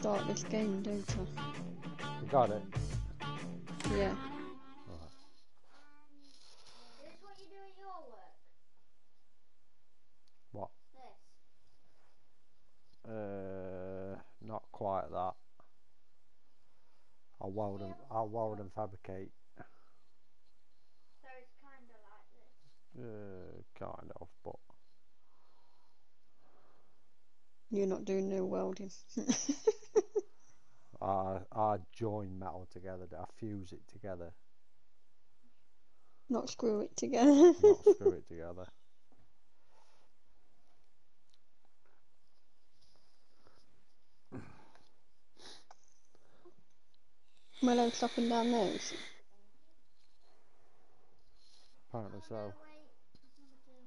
start this game, don't I? You got it? Yeah. Right. Is this what you do at your work? What? This? Not quite that. I'll weld and fabricate. So it's kind of like this. Kind of, but You're not doing no welding. I join metal together. I fuse it together, Not screw it together. not screw it together. Mellow chopping down those. Apparently so. No, wait. Number 2.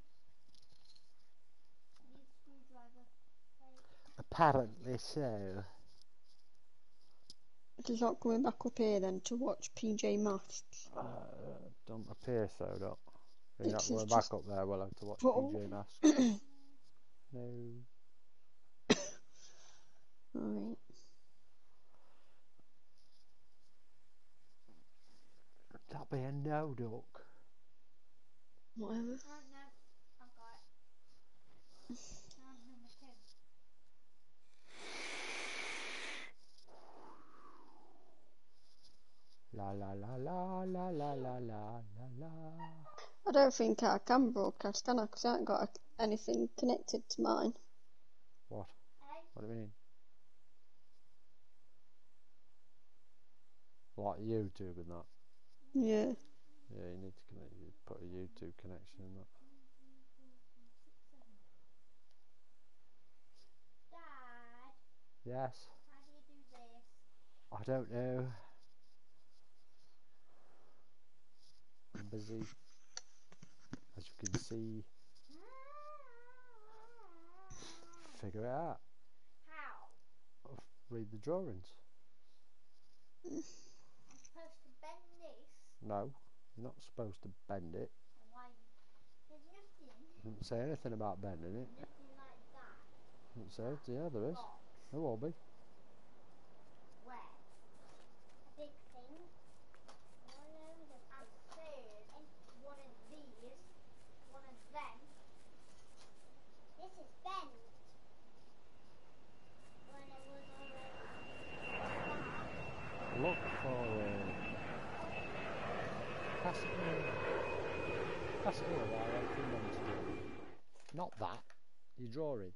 Need a screwdriver. Wait. Apparently so. He's not coming back up here then to watch PJ Masks. Don't appear so, though. You're not It's going just- back up there, will I, to watch Oh. PJ Masks? No. Right. That'd be a no, Duck. Whatever. No, I've got it. Number 2. La la la la la la la la la. I don't think I can broadcast, can I? Because I haven't got anything connected to mine. What? Hey? What do you mean? Like YouTube and that? Yeah. Yeah, you need to put a YouTube connection in that. Dad, Yes. how do you do this? I don't know. I'm busy, as you can see. Figure it out. How? Read the drawings. I'm supposed to bend this. No, you're not supposed to bend it. Why? There's nothing. Didn't say anything about bending it. Nothing like that. Didn't say. Yeah, there is. Box. There will be. Where? A big thing. One of the I said one of these. One of them. This is bent. When it was already Look for pass it over there. Like 2 minutes ago. Not that. You're drawing.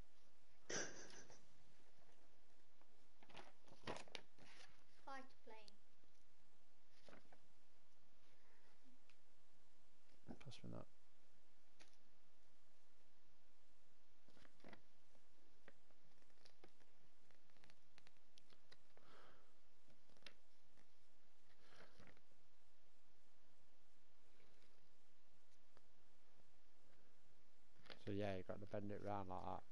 fight plane. Pass me that. So yeah, you got to bend it round like that.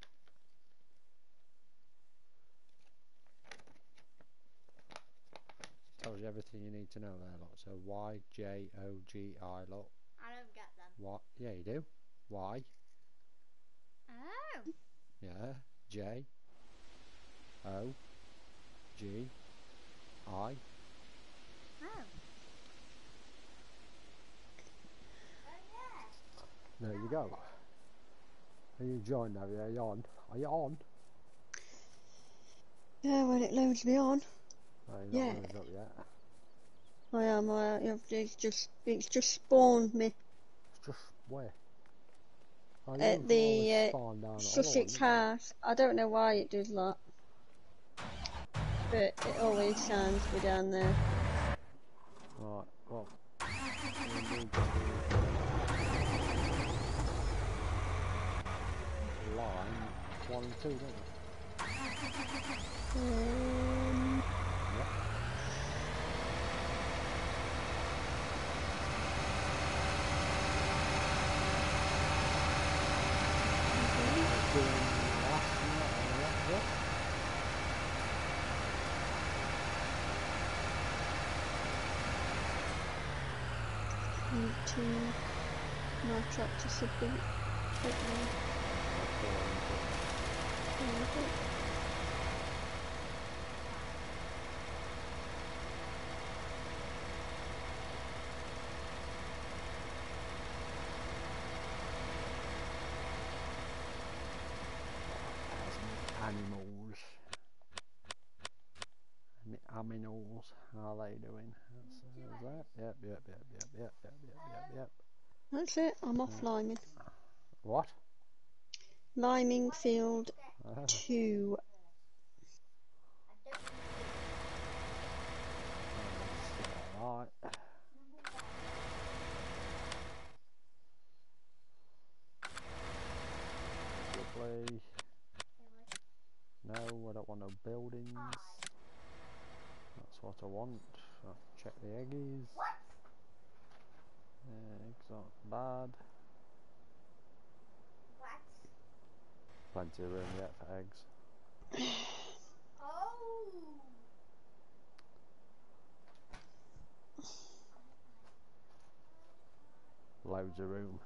Tells you everything you need to know there, look. So Y, J, O, G, I, look. I don't get them. What? Yeah, you do. Y, Oh. yeah, J, O, G, I. Oh. There you go. Are you joined, have you? Are you on? Are you on? Yeah, when it loads me on. Oh, you're Yeah. not loaded up yet. I am. It's just spawned me It's just where? Oh, you at can the always spawn down at Sussex all, house. I don't know why it does that, but it always signs me down there. right, well. Line 1 and 2, don't we? Yep. Doing last minute, yeah. Need to my tractor should be Terminals. How are they doing? Is that? Yep. That's it. I'm off liming. What? Liming field Ah, 2. alright. Lovely. No, I don't want no buildings. That's what I want. I'll check the eggies. Eggs aren't bad. Plenty of room yet for eggs. Loads of room.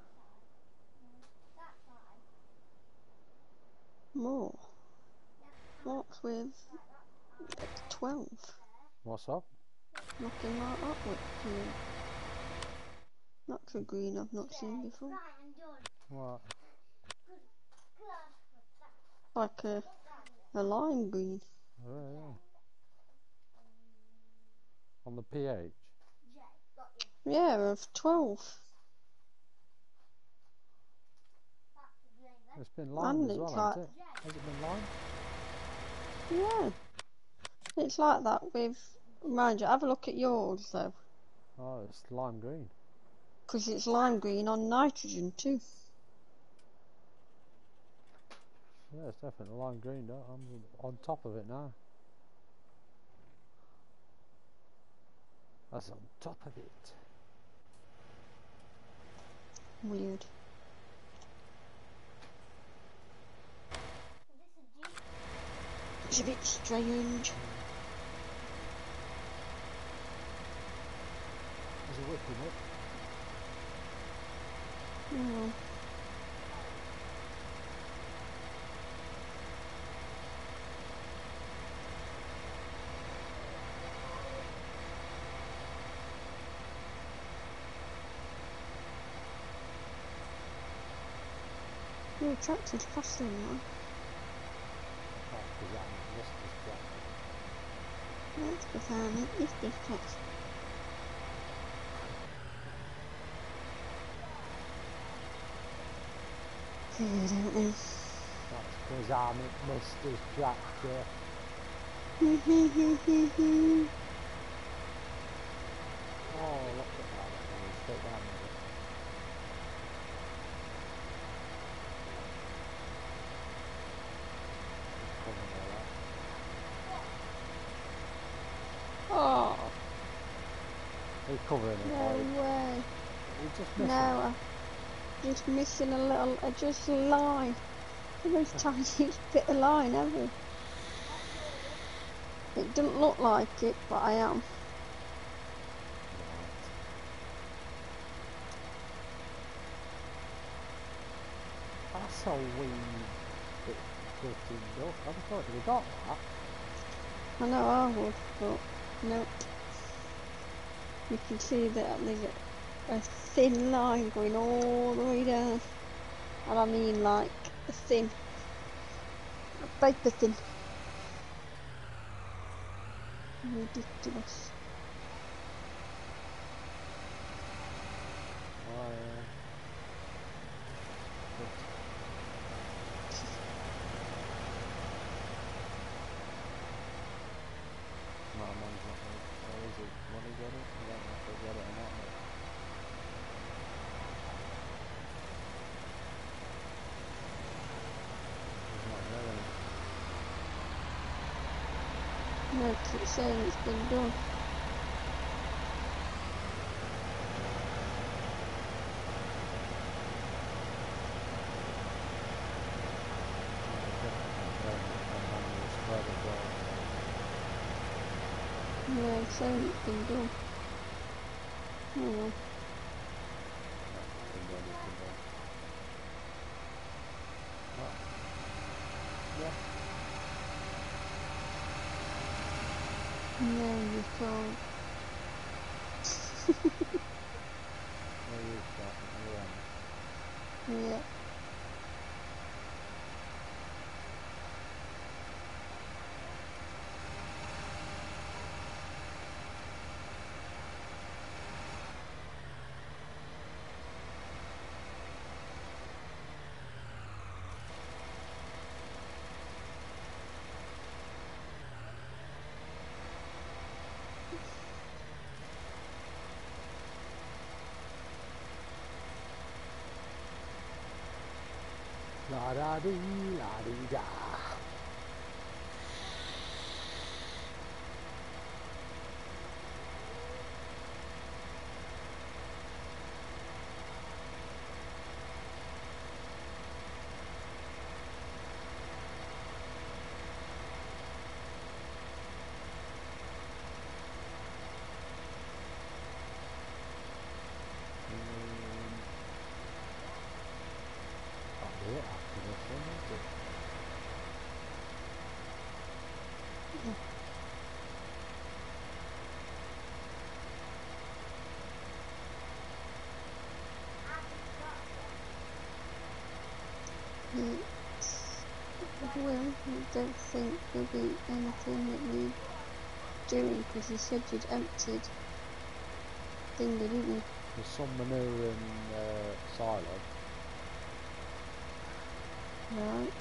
More. What's with 12? What's up? Nothing like that with green. That's a green I've not seen before. What? Like a lime green. Oh, yeah. On the pH? Yeah, of 12. It's been limed And as well, it's hasn't like, it? Has it been limed? yeah. It's like that with, mind you, have a look at yours though. Oh, it's lime green. Because it's lime green on nitrogen too. Yeah, it's definitely lime green. Though. I'm on top of it now. That's on top of it. Weird. It's a bit strange. There's a whipping up. Oh. Your tractor's faster than mine. That's because that must be That's because I make this tractor. I don't know. That's because I'm Mr. Tractor. Oh, look at that. That goes straight down with it. Just covering all that. Oh, He's covering it, no boy. way. He's just missing. No, I'm just missing a little, just a line. The most tiniest bit of line ever. It doesn't look like it, but I am. That's a wee bit gutted duck. I thought we got that. I know I would, but nope. You can see that there's a thin line going all the way down. And I mean like a thin, a paper thin. Ridiculous. Oh, yeah. My mum's not going to, is it? Want to get it? I don't know if they get it or not. But he's not getting it. No, 'cause it's saying it's been done. Yeah, it's saying it's been done. Oh well. Yeah. No, you can't. Where you starting? Yeah. La da dee, la dee da. That'll be it after this one, won't it? Well, I don't think there'll be anything that we're doing because you said you'd emptied thingy, didn't you? There's some manure in silo. Right.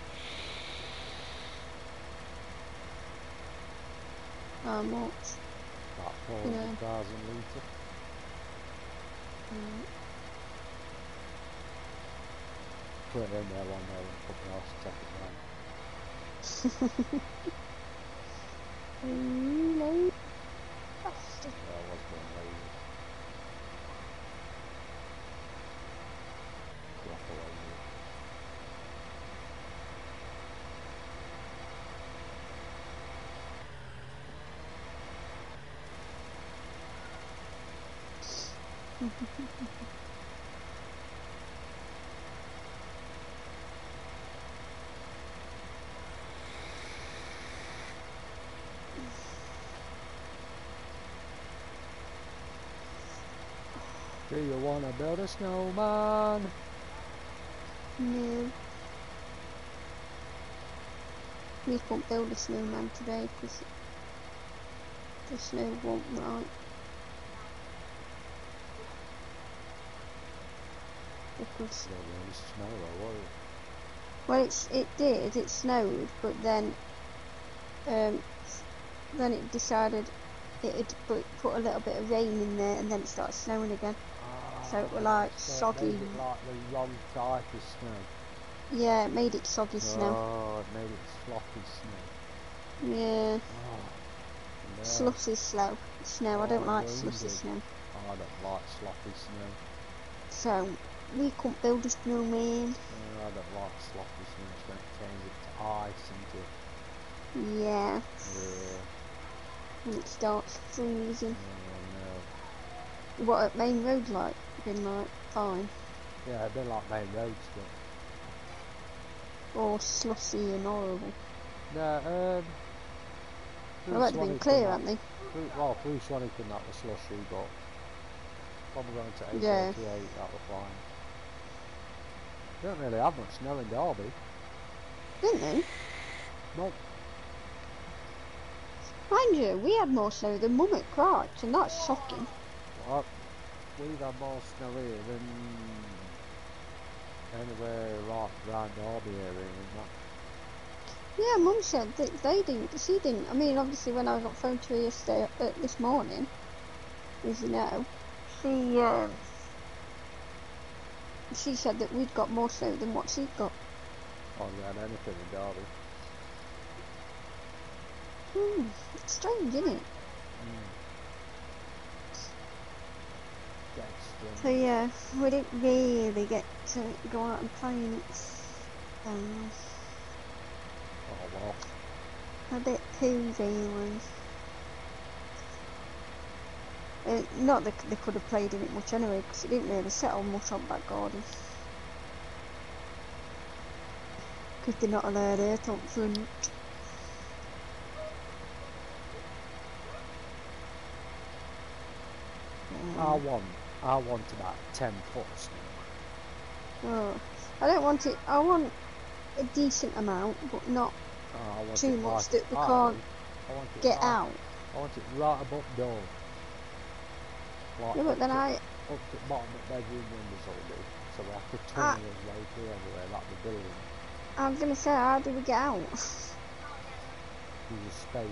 How much? About You know. 400,000 litre. Right. Put it in there one day and put the arse to take it down. No. Bastard. Yeah, I was being lazy. Proper lazy. Do you want to build a snowman? No. We couldn't build a snowman today because the snow wasn't right. Because Don't really snow though, was it? well, it snowed, but then it decided it'd put a little bit of rain in there and then it started snowing again. So it was like So it soggy. made it like the wrong type of snow. Yeah, it made it soggy snow. Oh, it made it sloppy snow. Yeah, Oh, no. sloppy snow. I don't like wounded. sloppy snow. I don't like sloppy snow. So we couldn't build a snowman. I don't like sloppy snow. It's when it turns into ice into... Yeah, Yeah. and it starts freezing. Oh, no. What at Main Road like? Been like fine. Yeah, a bit like main road stuff. Or slussy and horrible. No, Well, that's been clear, haven't they? Through Swanington that was slushy, but probably going to Yeah. A38 that was fine. Don't really have much snow in Derby. Didn't they? Nope. Mind you, we had more snow than Mum at Cripes, and that's shocking. Well, we've had more snow here than anywhere right around Derby area and that. Yeah, Mum said that she didn't. I mean, obviously when I was on phone to her yesterday, this morning, as you know, she said that we'd got more snow than what she'd got. Hardly had anything in Derby. It's strange, isn't it? That's So yeah, we didn't really get to go out and play in it. oh well. A bit poosy. Not that they could have played in it much anyway, because it didn't really settle much on back garden. Because they're not allowed out up front. I want about 10 foot of snow. Oh, I don't want it. I want a decent amount, but not I want too it much right that we high. can't I want it get right, out. I want it right above door. Like Yeah, but then up to the bottom of bedroom windows all do. So we have to tunnel his way through everywhere, like the building. I was gonna say, how do we get out? Use a spade.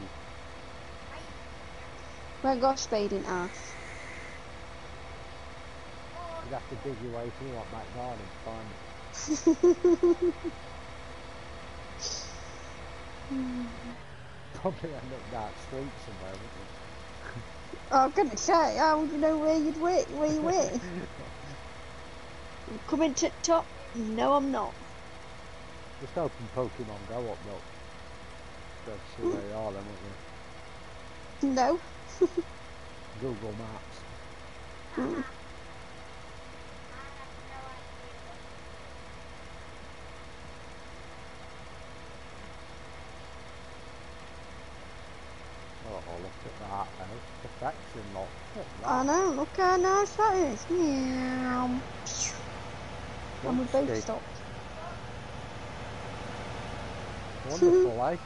We ain't got a spade in ours. You'd have to dig your way through like back garden to find it. Probably end up that street somewhere, wouldn't I'm gonna say, how would you know where you'd wait? Where you wait? it? I'm coming to the top. No, I'm not. Just open Pokemon Go up, look. Go see where you are then, won't you? No. Google Maps. Mm. Oh, look at that now. Perfection, look. Look at I that. know. Look how nice that is. Meow. And we both Ski. stopped. Wonderful, eh?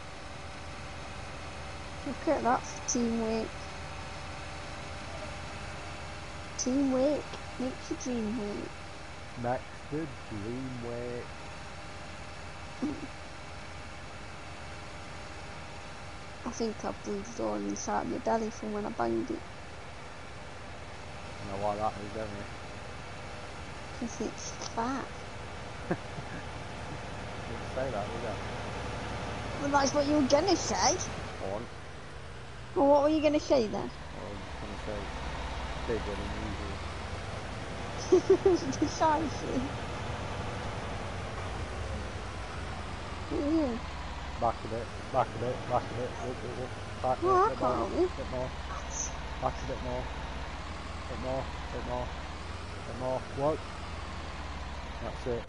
Look at that for teamwork. Teamwork makes the dream work. Next to Dreamway. I think I bruised all inside my belly from when I banged it. You know why that is, don't you? Because it's fat. Didn't say that, did I? Well, that's what you were gonna say. On. Well, what were you gonna say then? I was going to say bigger than usual. Precisely. Yeah. Back a bit, back a bit, back a bit. Whoop, whoop, whoop. Back Well, I bit can't more, really. bit more. Back a bit more. Bit more, bit more. Bit more. Whoa. That's it.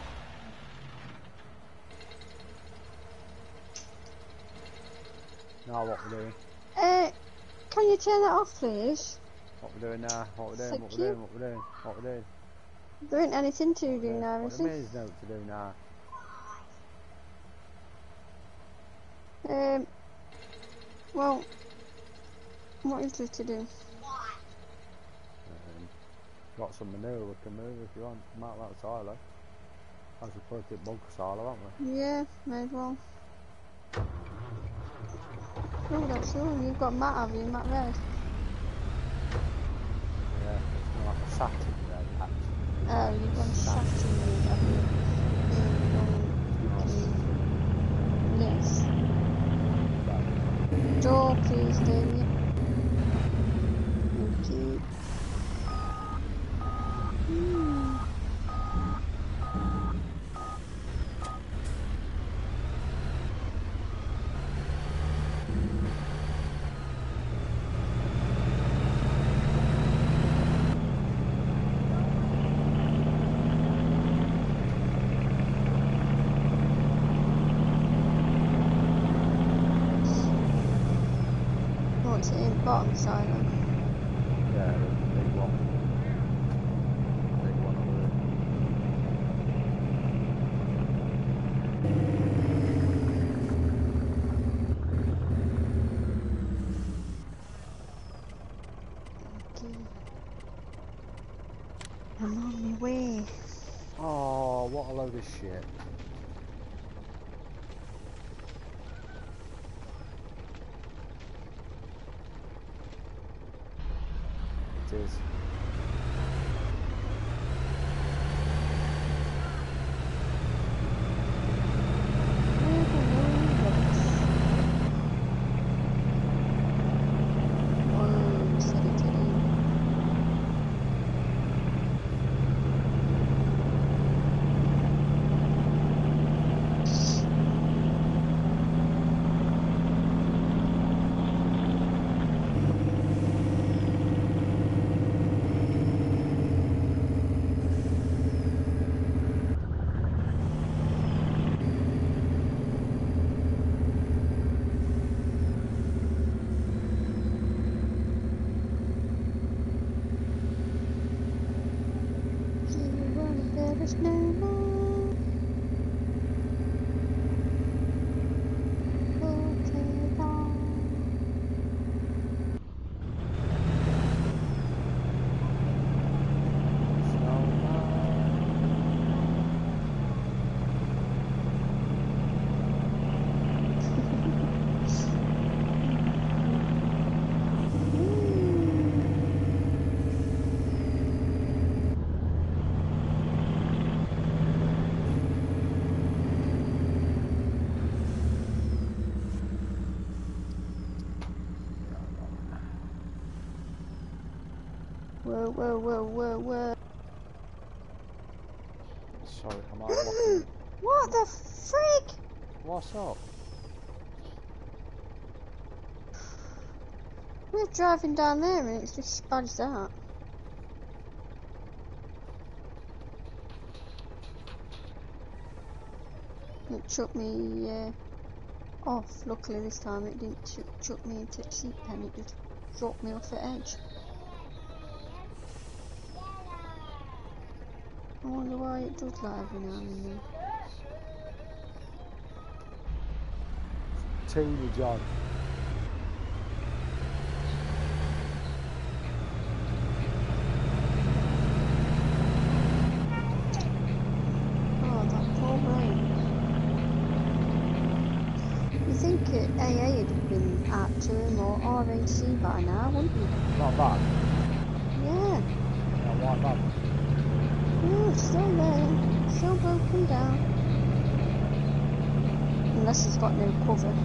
Now what we're doing? Can you turn that off, please? What we're doing now? What we're doing? Thank What you. we're doing? What we're doing? What we're doing? There ain't anything to do now, What is do you there? mean there's no to do now? Well, what is there to do? Got some manure we can move if you want. Come out that silo. As we put it bunker silo, haven't we? Yeah, may as well. Oh, that's all. You've got Matt, have you? Matt Red. Yeah, it's more like a satin red, actually. Oh, you've got Saturn Red, have you? Yes. Door, please, Damien. Thank you. What's it in bottom side then? Yeah, the big one. Big one over there. Okay. I'm on my way. Oh, what a load of shit. It is. There's no more. Okay, bye. Whoa, whoa, whoa, whoa, whoa. Sorry, am I blocking? What the frig? What's up? We're driving down there and it's just as bad as that. It took me off. Luckily this time it didn't chuck me into the seat pen, it just dropped me off the edge. I wonder why it does that every now and then. Teeny John. Oh, that poor rain. You think AA would have been out to him or RAC by now, wouldn't you? Not bad. Yeah. Yeah, why bad? Yeah, it's still there. Still broken down. Unless he's got no cover.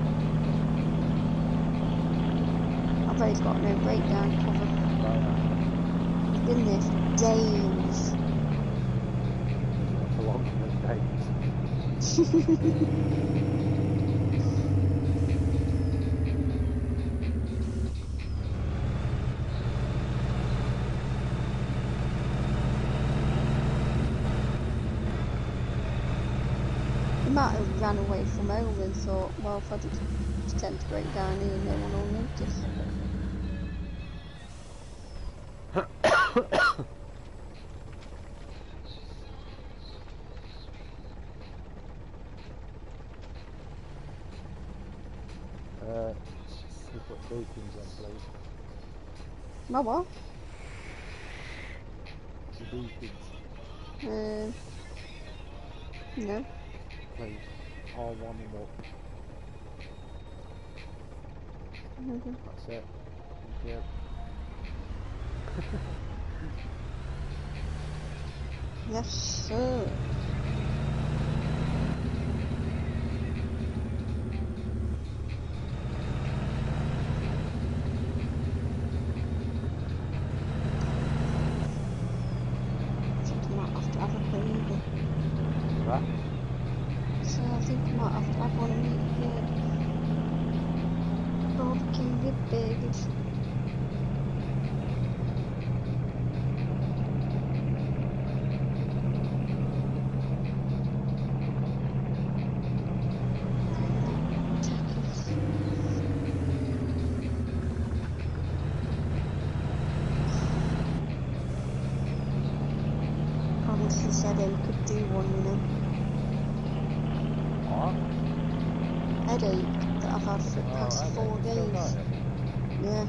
I bet he's got no breakdown cover. Right. He's been there for days. For longer than days. He might have ran away from home and thought, well, if I just pretend to break down here, no one will notice. You put beacons on, please. My what? The beacons, No. please. All one and up. That's it. Thank you. Yes, sir. I think I might have to have a clean. Right? So I think I might have to have one of me barbecue rib burgers. Honestly said he could do one, you know. What? Headache that I've had for the past 4 days. Yeah.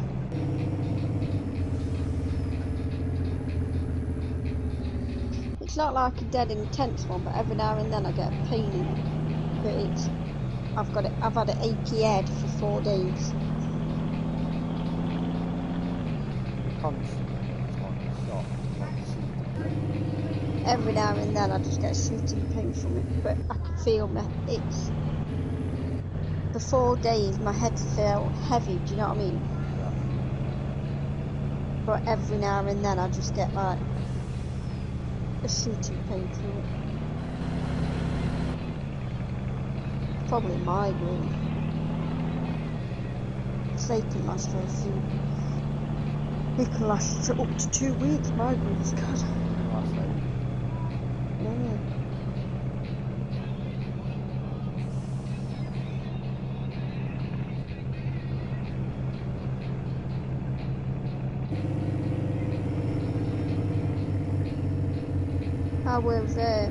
It's not like a dead intense one, but every now and then I get a pain in it. But it's, I've had an achy head for 4 days. Every now and then I just get a shooting pain from it, but I can feel it's, for 4 days my head felt heavy, do you know what I mean? Yeah. But every now and then I just get like a shooting pain through it. Probably migraine. They can last for a few. It can last for up to 2 weeks, migraine's good. Yeah. I was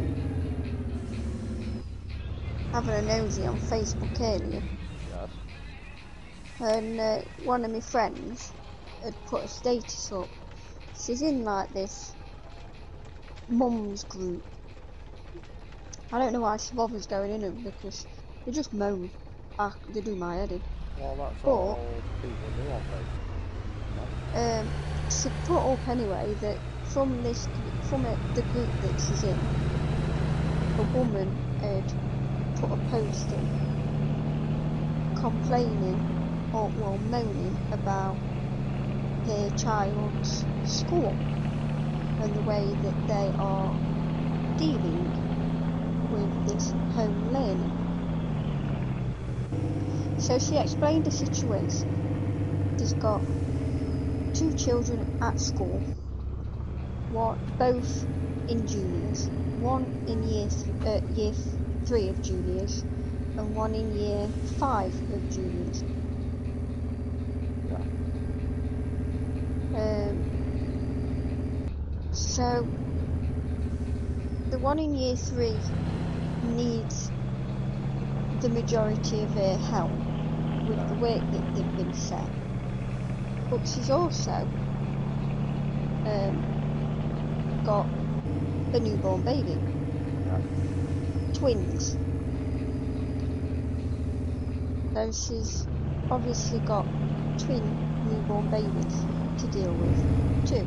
having a nosy on Facebook earlier. Yes. And one of my friends had put a status up. She's in like this mum's group. I don't know why she bothers going in them because they just moan. They do my head in. Well, that's all people do on Facebook. She put up anyway that from the group that she's in, a woman had put a post in complaining or moaning about her child's school. school and the way that they are dealing with this home learning. So she explained the situation. She's got 2 children at school, both in juniors, one in year 3 of juniors and one in year 5 of juniors. Yeah. So the one in year 3 needs the majority of her help with the work that they've been set, but she's also got a newborn baby, twins. So she's obviously got twin newborn babies to deal with too.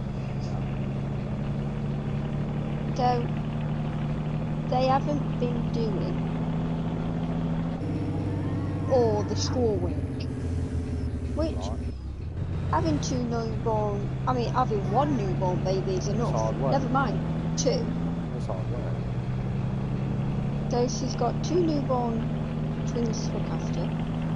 So they haven't been doing all the schoolwork, which having having one newborn baby is enough. Never mind 2. That's hard work. So she's got 2 newborn twins to look after.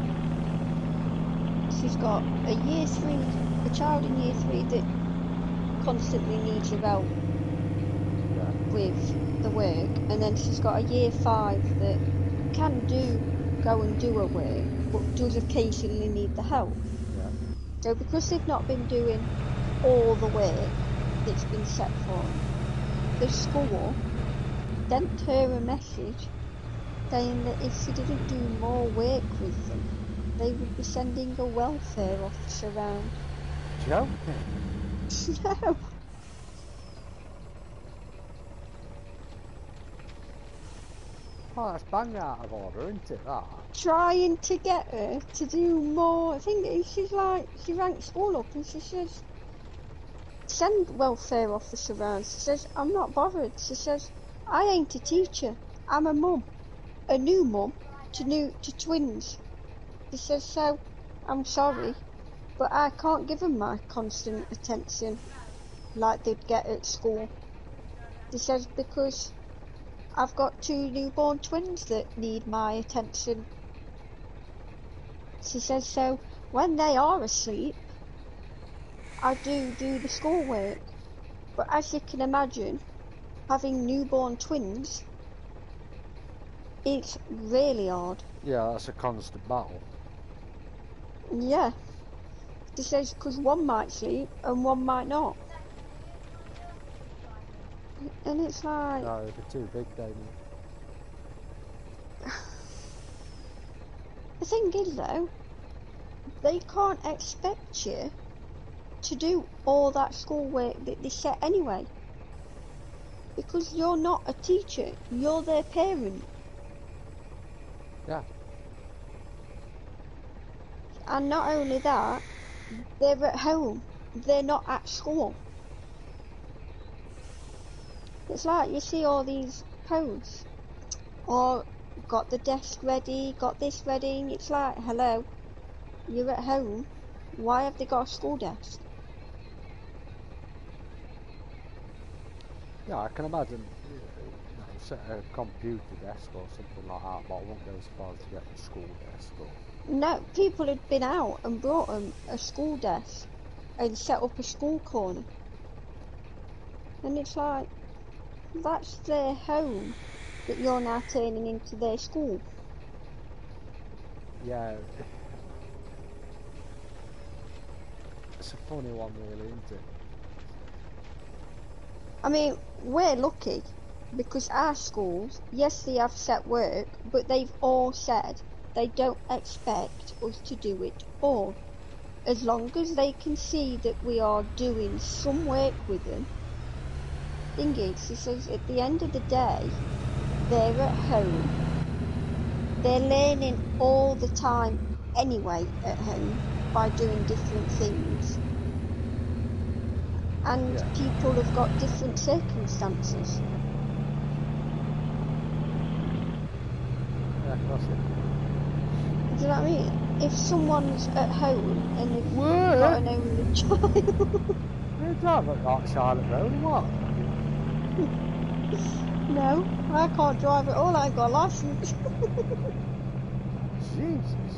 She's got a child in year 3 that constantly needs your help with the work, and then she's got a year 5 that can go and do her work, but does occasionally need the help. So because they've not been doing all the work that's been set for them, the school sent her a message saying that if she didn't do more work with them, they would be sending a welfare officer round. Joking? No. Oh, that's bang out of order, isn't it, that? Trying to get her to do more. The thing is, she rang school up and she says, send welfare officer round. She says, I'm not bothered. She says, I ain't a teacher. I'm a mum. A new mum to twins. She says, so I'm sorry, but I can't give them my constant attention like they'd get at school. She says, because I've got 2 newborn twins that need my attention. She says, so when they are asleep, I do the schoolwork. But as you can imagine, having newborn twins, it's really hard. Yeah, that's a constant battle. Yeah. She says, because one might sleep and one might not. And it's like... No, they're too big, Damien. The thing is, though, they can't expect you to do all that schoolwork that they set anyway. Because you're not a teacher, you're their parent. Yeah. And not only that, they're at home, they're not at school. It's like you see all these posts, or got the desk ready, got this ready, and it's like, hello, you're at home, why have they got a school desk? Yeah, I can imagine, set a computer desk or something like that, but I won't go as far as to get the school desk or... No, people had been out and brought them a school desk and set up a school corner. And it's like, that's their home that you're now turning into their school. Yeah. It's a funny one really, isn't it? I mean, we're lucky because our schools, yes, they have set work, but they've all said they don't expect us to do it all. As long as they can see that we are doing some work with them. Thing is, he says at the end of the day, they're at home. They're learning all the time anyway at home by doing different things. And people have got different circumstances. Yeah, that's it. Do you know what I mean? If someone's at home and they've got an only child... You drive at like Charlotte Road or what? No, I can't drive at all. I ain't got a license. Jesus.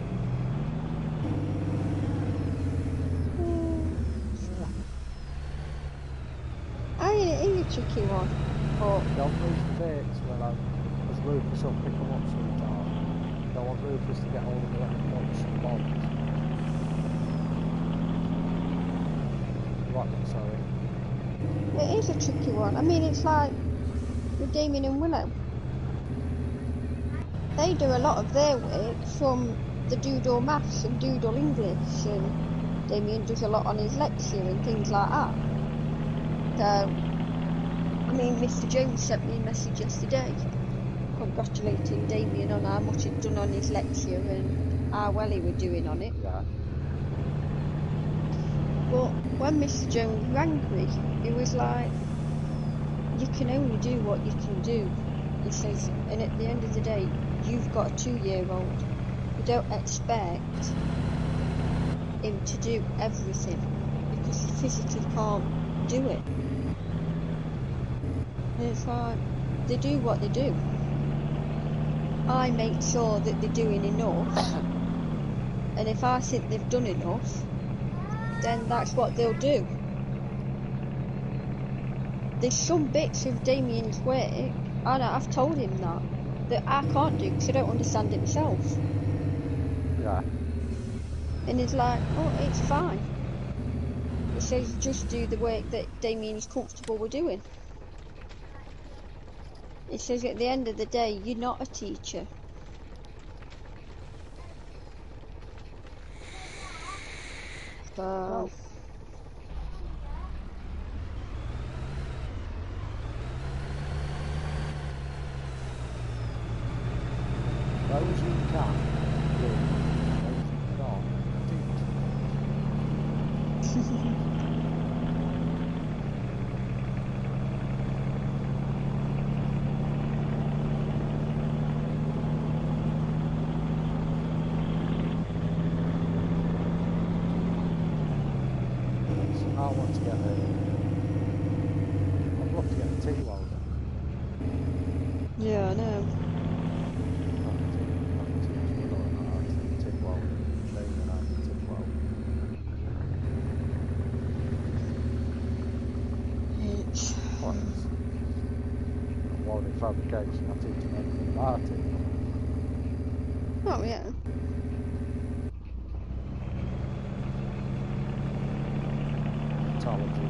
I mean, it is a tricky one. But Don't lose the dates when as Rufus will pick them up sometime. Don't want Rufus to get hold of the books and bonds. What? Sorry. it is a tricky one. I mean, it's like with Damien and Willow. They do a lot of their work from the Doodle Maths and Doodle English, and Damien does a lot on his lecture and things like that. So, I mean, Mr. Jones sent me a message yesterday congratulating Damien on how much he'd done on his lecture and how well he were doing on it. Yeah. But when Mr. Jones rang me, he was like, you can only do what you can do. He says, and at the end of the day, you've got a 2-year-old. You don't expect him to do everything because he physically can't do it. And it's like, they do what they do. I make sure that they're doing enough, and if I think they've done enough, then that's what they'll do. There's some bits of Damien's work, and I've told him that I can't do because I don't understand it myself. Yeah. And he's like, oh, it's fine. He says, just do the work that Damien's comfortable with doing. He says, at the end of the day, you're not a teacher. So, Those who can do, those who can't teach. I want to get I'd love to get a T-welder. yeah, I know. It's, Welding fabrication, I teach them everything about it. oh yeah. Metallurgy,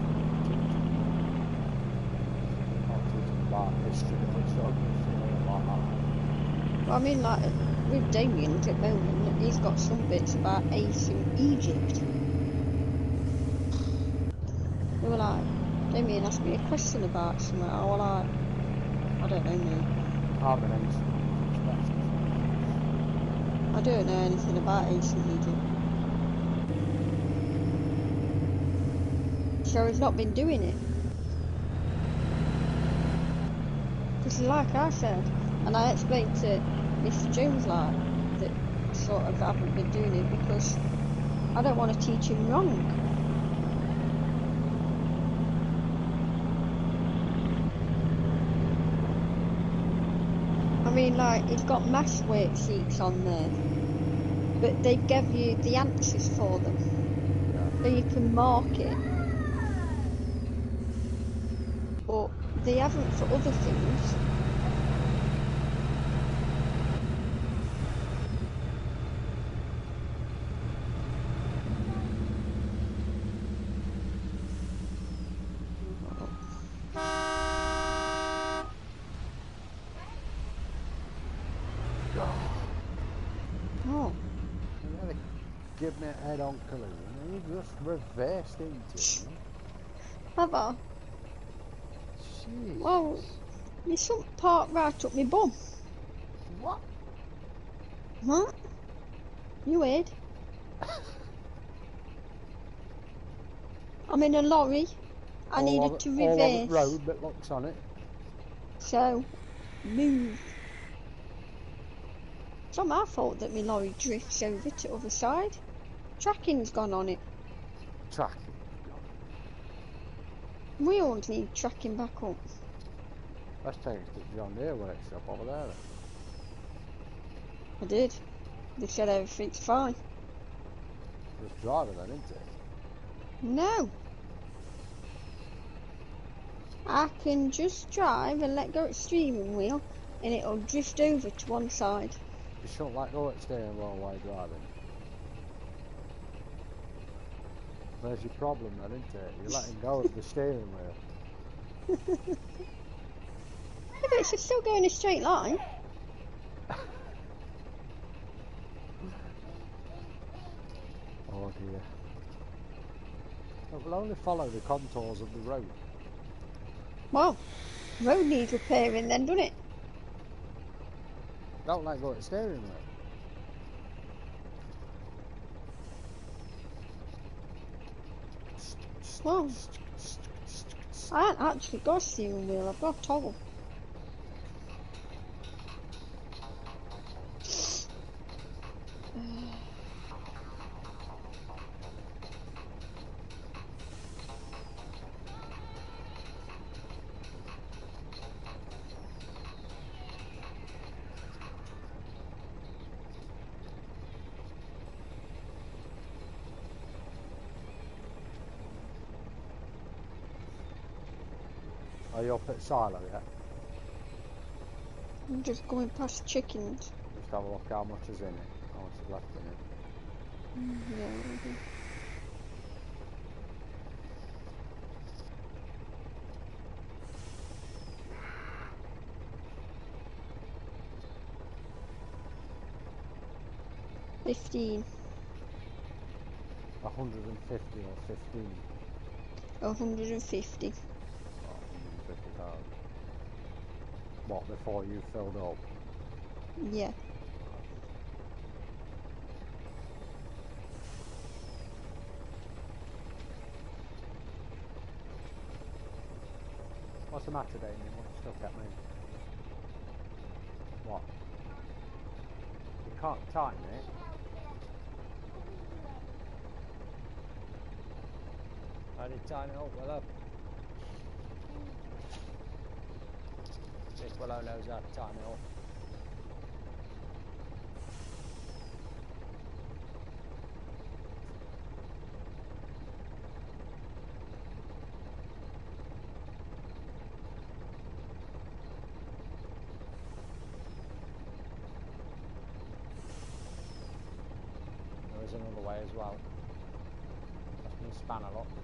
I'll teach them about history of photography, like that. Well, I mean, like, with Damien at the moment, he's got some bits about ancient Egypt. They were like, Damien asked me a question about something. I was like, I don't know, mate. I'm an ancient I don't know anything about ancient Egypt. So he's not been doing it. Because like I said, and I explained to Mr. Jones like, that sort of haven't been doing it because I don't want to teach him wrong. I mean, like, he's got maths worksheets on there, but they give you the answers for them, so you can mark it. But they haven't for other things. Oh, You nearly give me a head-on collision and you just reversed into me. have I? Jeez. Well, my front part right up my bum. What? What? You weird? I'm in a lorry. I needed to all on the reverse. road that looks on it. So, move. It's not my fault that my lorry drifts over to the other side. Tracking's gone on it. Tracking. Wheels need tracking back up. Let's take it to the John Deere workshop over there then. I did. They said everything's fine. Just drive it then, isn't it? No. I can just drive and let go at steering wheel and it'll drift over to one side. You shouldn't let go at steering wheel while you're driving. There's your problem then, isn't it? You're letting go of the steering wheel. Yeah, but it's still going a straight line. Oh dear. It will only follow the contours of the road. Well, road needs repairing then, doesn't it? Don't let go at steering wheel. Well, I ain't actually got a steering wheel, I've got a toggle. Are you up at Silo yet? I'm just going past chickens. Just have a look how much is in it. How much is left in it. Yeah. $15. 150 or 15? 150. Oh, 150,000. What, before you filled up? Yeah. What's the matter, Damien? What you stuck at me? What? You can't tighten it. I did tighten it up, Willow. This Willow knows how to tighten it up. There is another way as well. That's my spanner lock.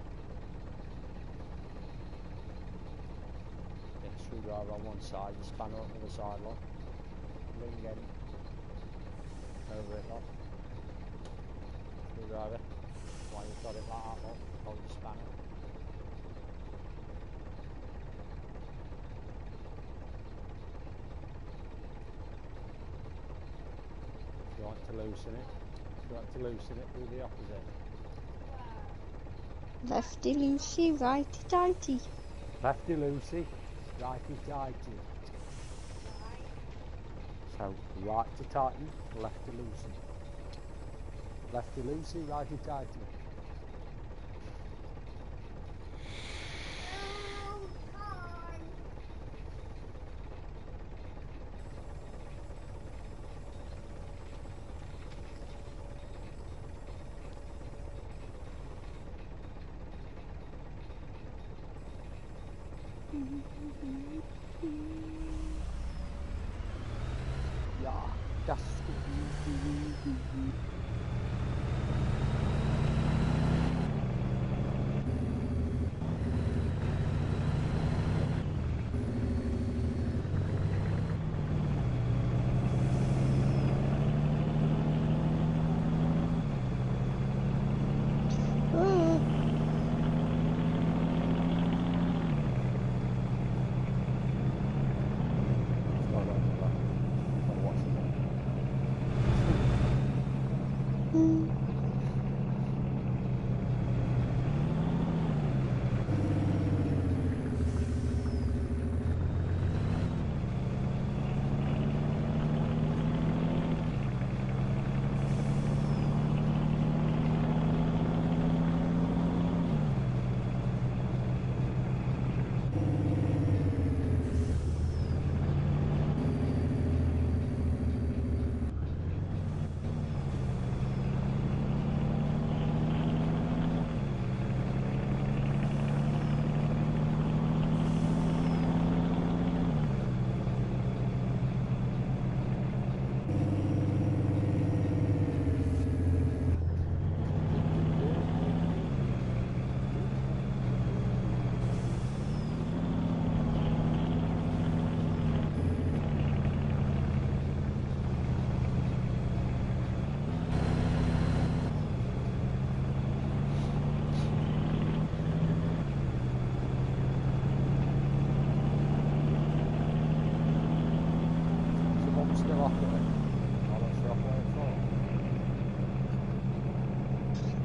Get the screwdriver on one side, the spanner on the other side lock. Ring in. Over it lock. Screwdriver. While you've got it like that lock, hold the spanner. If you want to loosen it, do the opposite. Lefty loosey, righty tighty. Lefty loosey, righty tighty. So, right to tighten, left to loosen. Lefty loosey, righty tighty. Ja, das ist gut.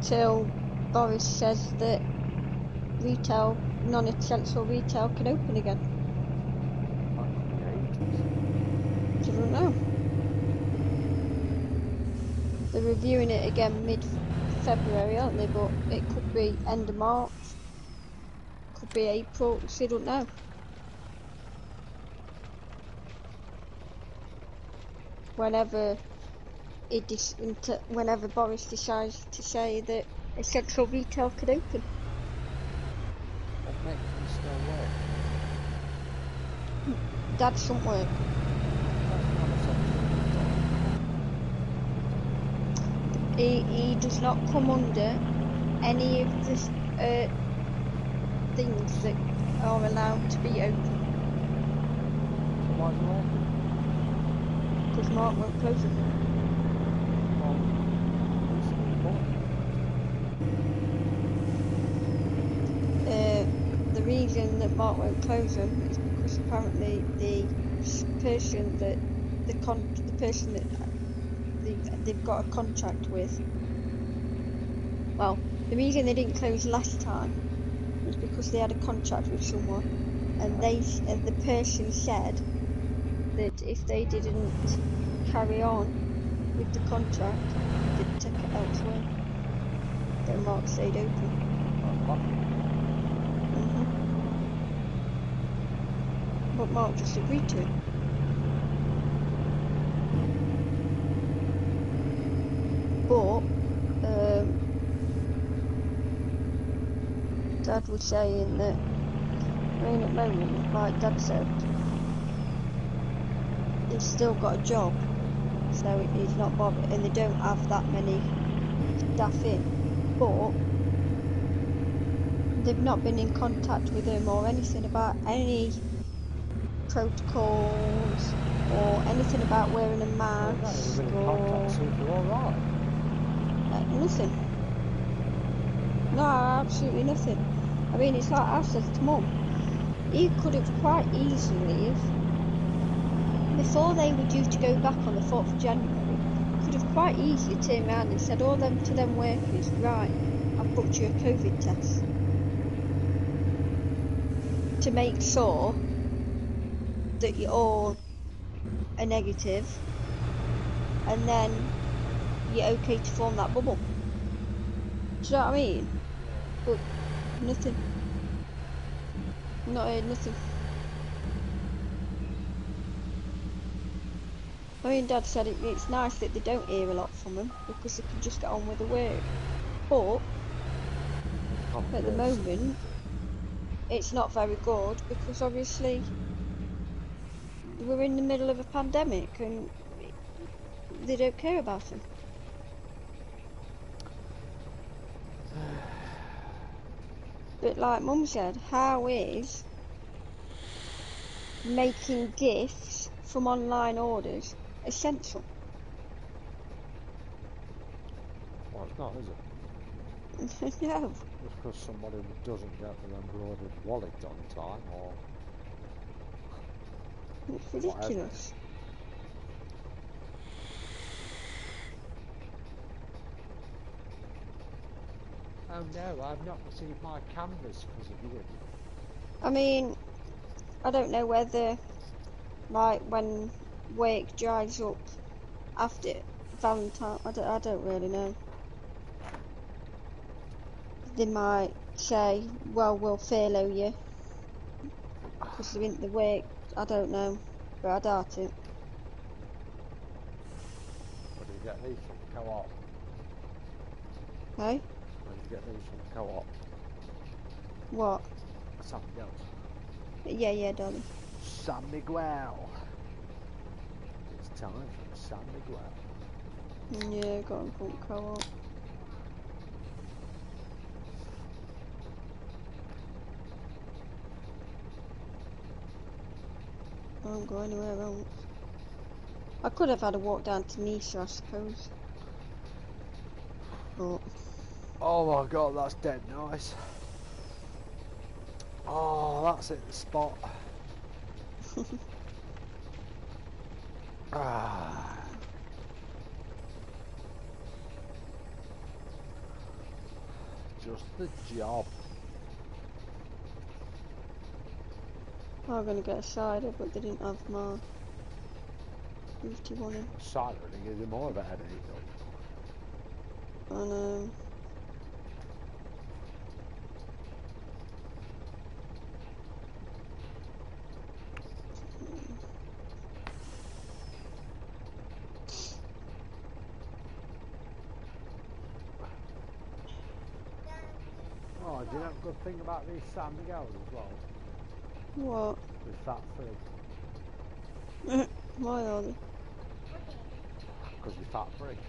until Boris says that retail, non-essential retail can open again. That could be ages. I don't know. They're reviewing it again mid-February, aren't they? But it could be end of March, could be April, so you don't know. Whenever whenever Boris decides to say that essential retail could open. What makes them still work? Dad shouldn't work. That's not essential. He does not come under any of the things that are allowed to be open. So why is it open? Because Mark won't close them. Well, who's important? The reason that Mark won't close them is because apparently the person that they've got a contract with. Well, the reason they didn't close last time was because they had a contract with someone, and the person said that if they didn't carry on with the contract, they'd take it elsewhere. Then Mark stayed open. That's lucky. But Mark just agreed to it. But Dad was saying that, I mean, at the moment, like Dad said, he's still got a job, so he's not bothered, and they don't have that many staff in. But they've not been in contact with him or anything about any protocols or anything about wearing a mask We've been in contact, see if you're alright. nothing. No, absolutely nothing. I mean, it's like I said to Mum, he could have quite easily, before they were due to go back on the 4th of January, could have quite easily turned around and said all them to them workers, right, I've booked you a COVID test to make sure that you're all a negative, and then you're okay to form that bubble. Do you know what I mean? But nothing. Not heard nothing. I mean, Dad said it's nice that they don't hear a lot from him because they can just get on with the work. But at the moment, it's not very good because obviously we're in the middle of a pandemic and they don't care about him. But like Mum said, how is making gifts from online orders essential? Well, it's not, is it? No. Just because somebody doesn't get their embroidered wallet on time, or It's ridiculous. Oh no, I've not received my canvas because of you. I mean, I don't know whether, like, when work dries up after Valentine, I don't really know. They might say, well, we'll furlough you because they're in the work. I don't know, but I doubt it. What do you get these from Co-op? Hey? Where did you get these from Co-op? What? San Miguel's. Yeah, darling. San Miguel. It's time for San Miguel. Yeah, got them from Co-op. I won't go anywhere else. I could have had a walk down to Nisha, I suppose. But Oh my god, that's dead nice. Oh, that's it, the spot. Ah. just the job. I was going to get a cider, but they didn't have my fruity one in. Cider only gives you more of a headache though. I know. Oh, do you know a good thing about these San Miguel's as well? What? They're fat free. Why are they? Because they're fat free.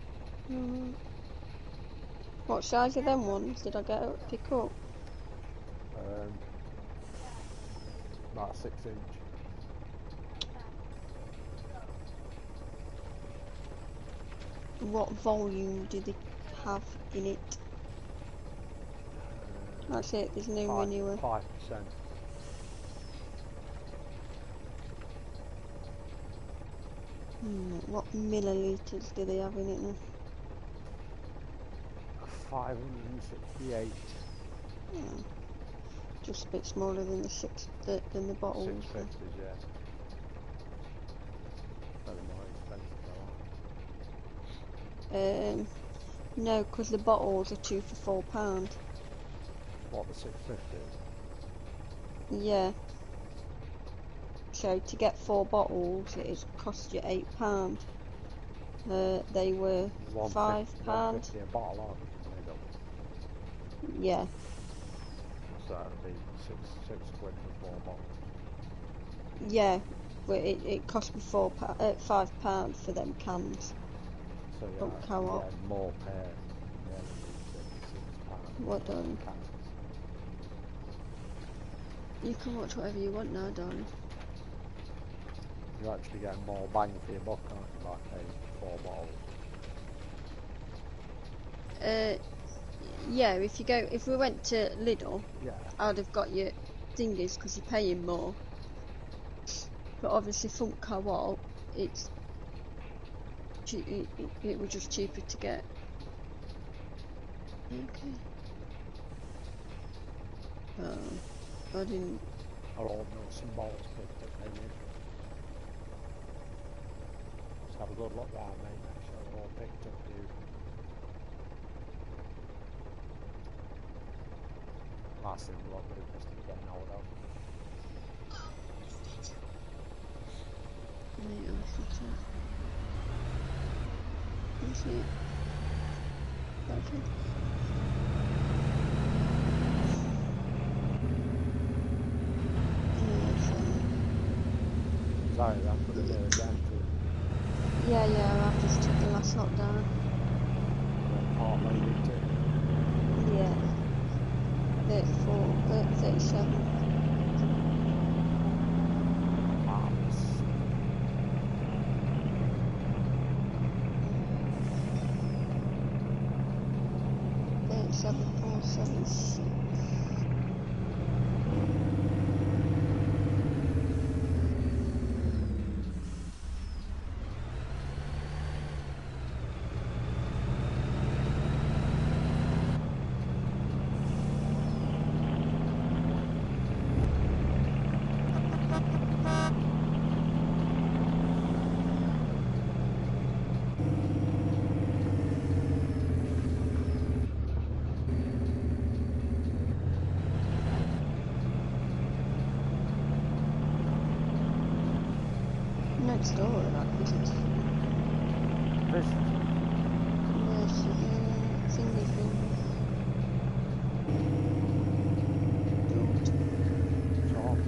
What size are them ones? Did I pick up? About 6 inch. What volume do they have in it? That's it, there's no renewal. 5%. What millilitres do they have in it now? 568. Just a bit smaller than the bottles. 650s, yeah. Very more expensive though. No, because the bottles are 2 for £4. What, the 650s? Yeah. So to get 4 bottles, it cost you £8. They were £5. £1.50 a bottle, aren't they? Yeah. So that'd be six quid for 4 bottles. Yeah, but it cost me £5 for them cans. So yeah, From Co-op. yeah, more per. Yeah, £6. What, darling? Cans. You can watch whatever you want now, darling. You're actually getting more bang for your buck, aren't you, by paying 4 bottles? Yeah, if we went to Lidl, Yeah. I'd have got your thingies because you're paying more. But obviously, from Co-op, it was just cheaper to get. Okay. I didn't. Or all nuts and balls picked up, maybe. Just have a good look round, mate. Make sure they're all picked up, dude. Last thing we want Lucas to be getting hold of. That's it. Okay. Sorry, I put it there again too. Yeah, I've just took the last lockdown. Part loaded too. Yeah. 37. Marvellous. 37,476. Next door, that isn't. This Yes, thingy thing. top.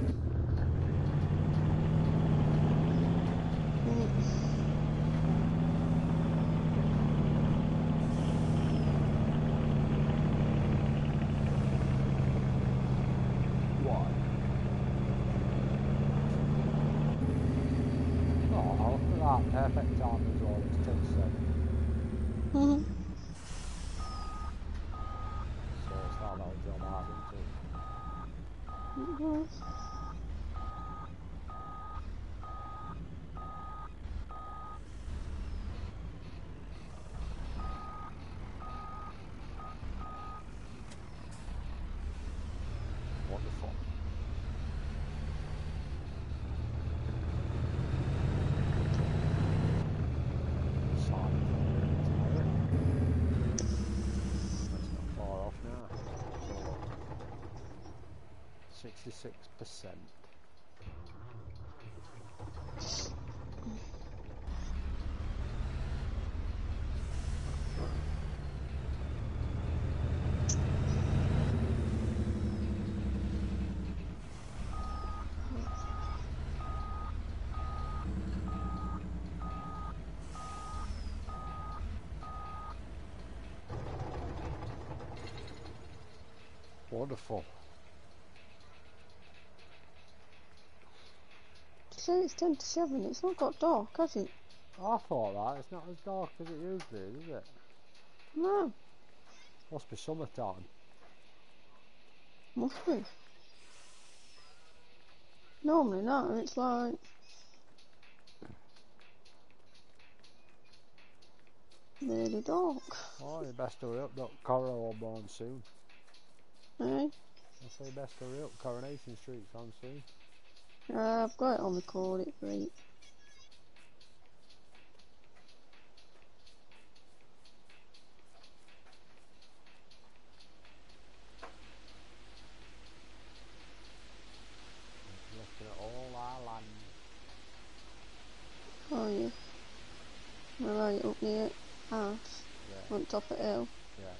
Why? Oh, look at that. Perfect time as well. It's 10:07. So it's not that job hard, isn't it? 66%. Wonderful. Say it's 10 to 7. It's not got dark, has it? I thought that. It's not as dark as it usually is it? No. Must be summertime. Must be. Normally no, it's like really dark. Oh, you best hurry up, not Coro on born soon. Eh? I say best hurry up, Coronation Street's on soon. I've got it on the call, it's great. Looking at all our land. Oh yeah. Well, are you up near house? Yeah, On top of the hill. yeah.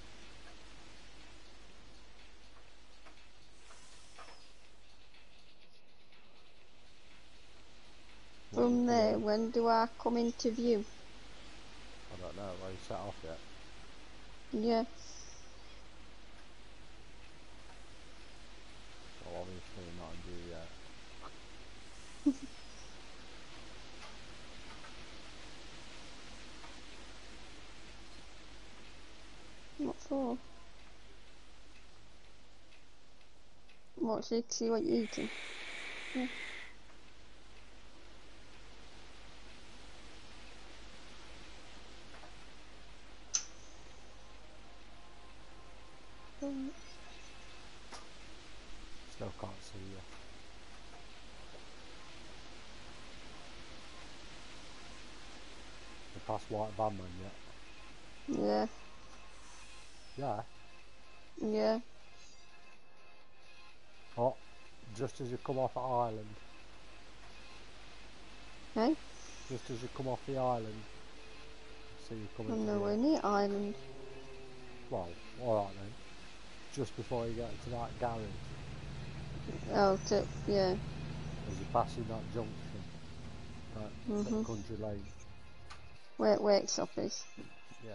What you From there, doing? when do I come into view? I don't know, are you set off yet? Yeah. Well, obviously you're not in view yet. What for? What, so you can see what you're eating? Yeah. Still can't see you. You past White Vanman yet? Yeah. Yeah. Yeah. Oh, just as you come off the island. Hey? Just as you come off the island. See you coming I'm to nowhere view. near island. Well, alright then. Just before you get to that garage. Oh, yeah. As you're passing that junction. That Mhm. country lane. Where workshop is. Yeah.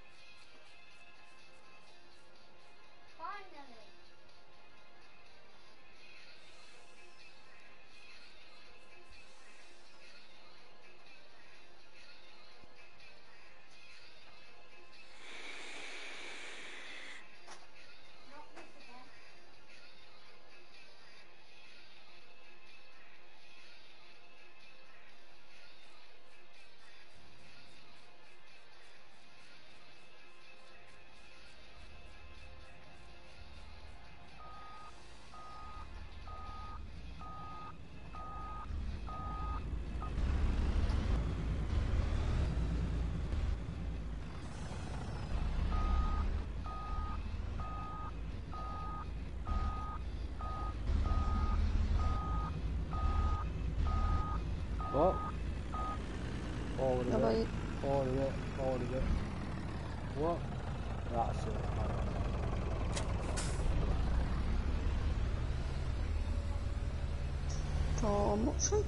Finally. Not this again. Oh. Forward a How about bit. you? Forward a bit. Forward a bit. What? That's it. Tom Watson?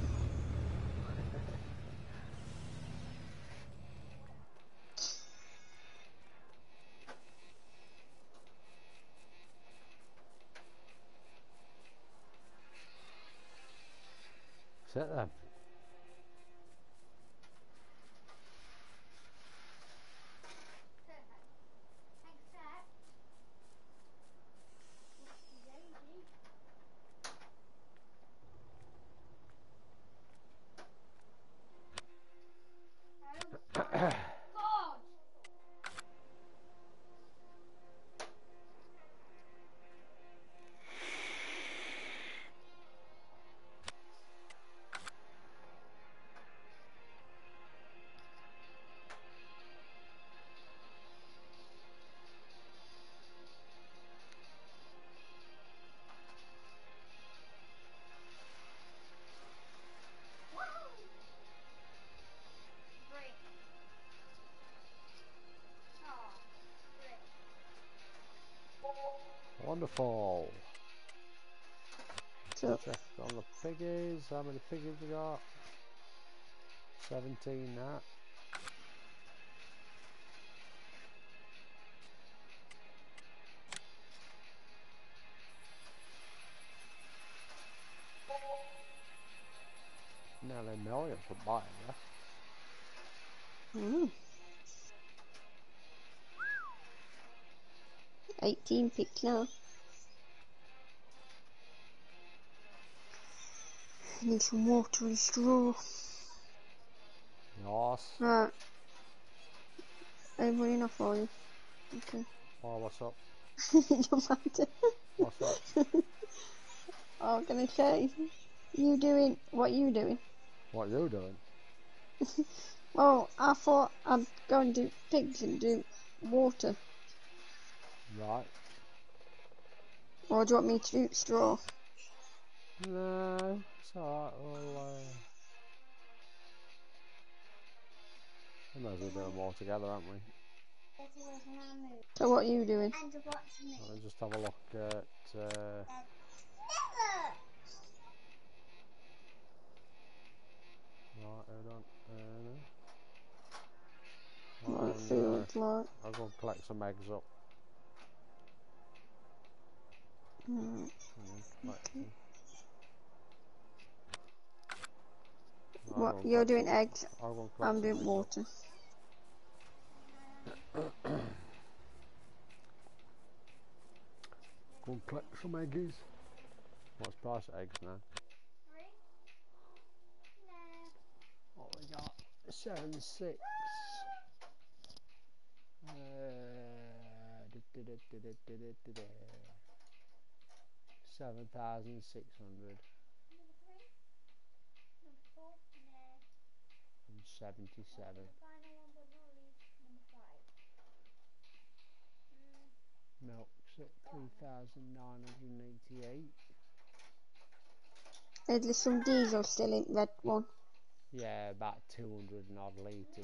Sit then. Perfect. Except. Oopsie daisy. Oh, God! Wonderful. So, Check on the piggies. How many piggies we got? 17 that. Nearly a million for buying that. mm. 18 picks now. I need some water and straw. Yes. Right. Everybody enough for you? Okay. Oh, what's up? Don't matter. What's up? I was gonna say, you doing what you doing? What are you doing? Well, I thought I'd go and do pigs and do water. Right. Or do you want me to do straw? No, it's alright. We might as well do them all together, aren't we? So what are you doing? Let's just have a look at. Right, hold on. What it feels like. I'll go and collect some eggs up. Mm, Collect okay. them. I'll go What, and you're collect doing some- eggs, I'll go and collect I'm some doing eggs water. Go and collect some eggies. What's the price of eggs now? What we got? 7.6. 7,600 and 77. Milk's at 3,988. There's some diesel still in red one. Yeah, about 200 and odd litres.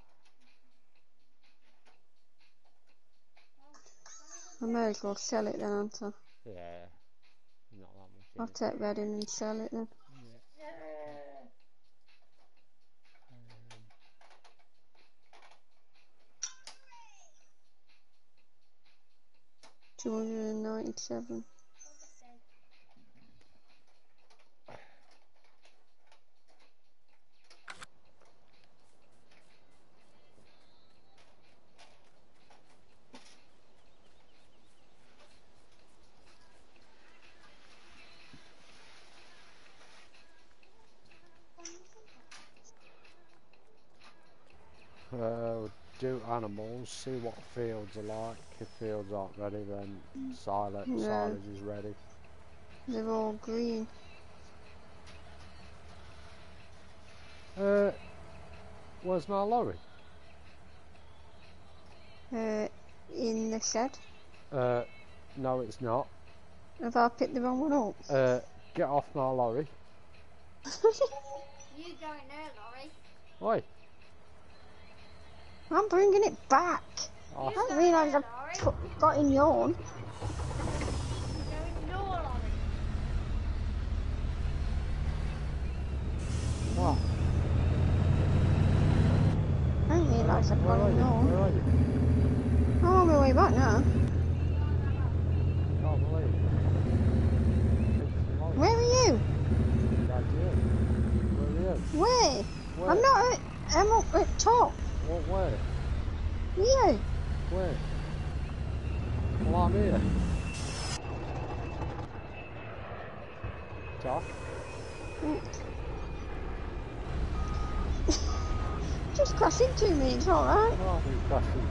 I may as well sell it then, aren't I? Yeah, not that much in I'll it. take red in and sell it then. Yeah. 297. Do animals, see what fields are like. If fields aren't ready, then silage Yeah. is ready. They're all green. Where's my lorry? In the shed. No, it's not. Have I picked the wrong one up? Get off my lorry. You going there, Laurie? Oi. I'm bringing it back. Oh, I didn't realise I got in yawn. You're going no, Laurie. oh. I didn't realise I'd Where got are in you? yawn. Where are you? I'm on my way back now. Can't believe it. Where are you? That's you. Where are you? Where? Where? I'm not at, I'm up at top. What, where? You. Where? Well, I'm here. Talk. Just crash into me, it's alright. Oh, we crashed into me.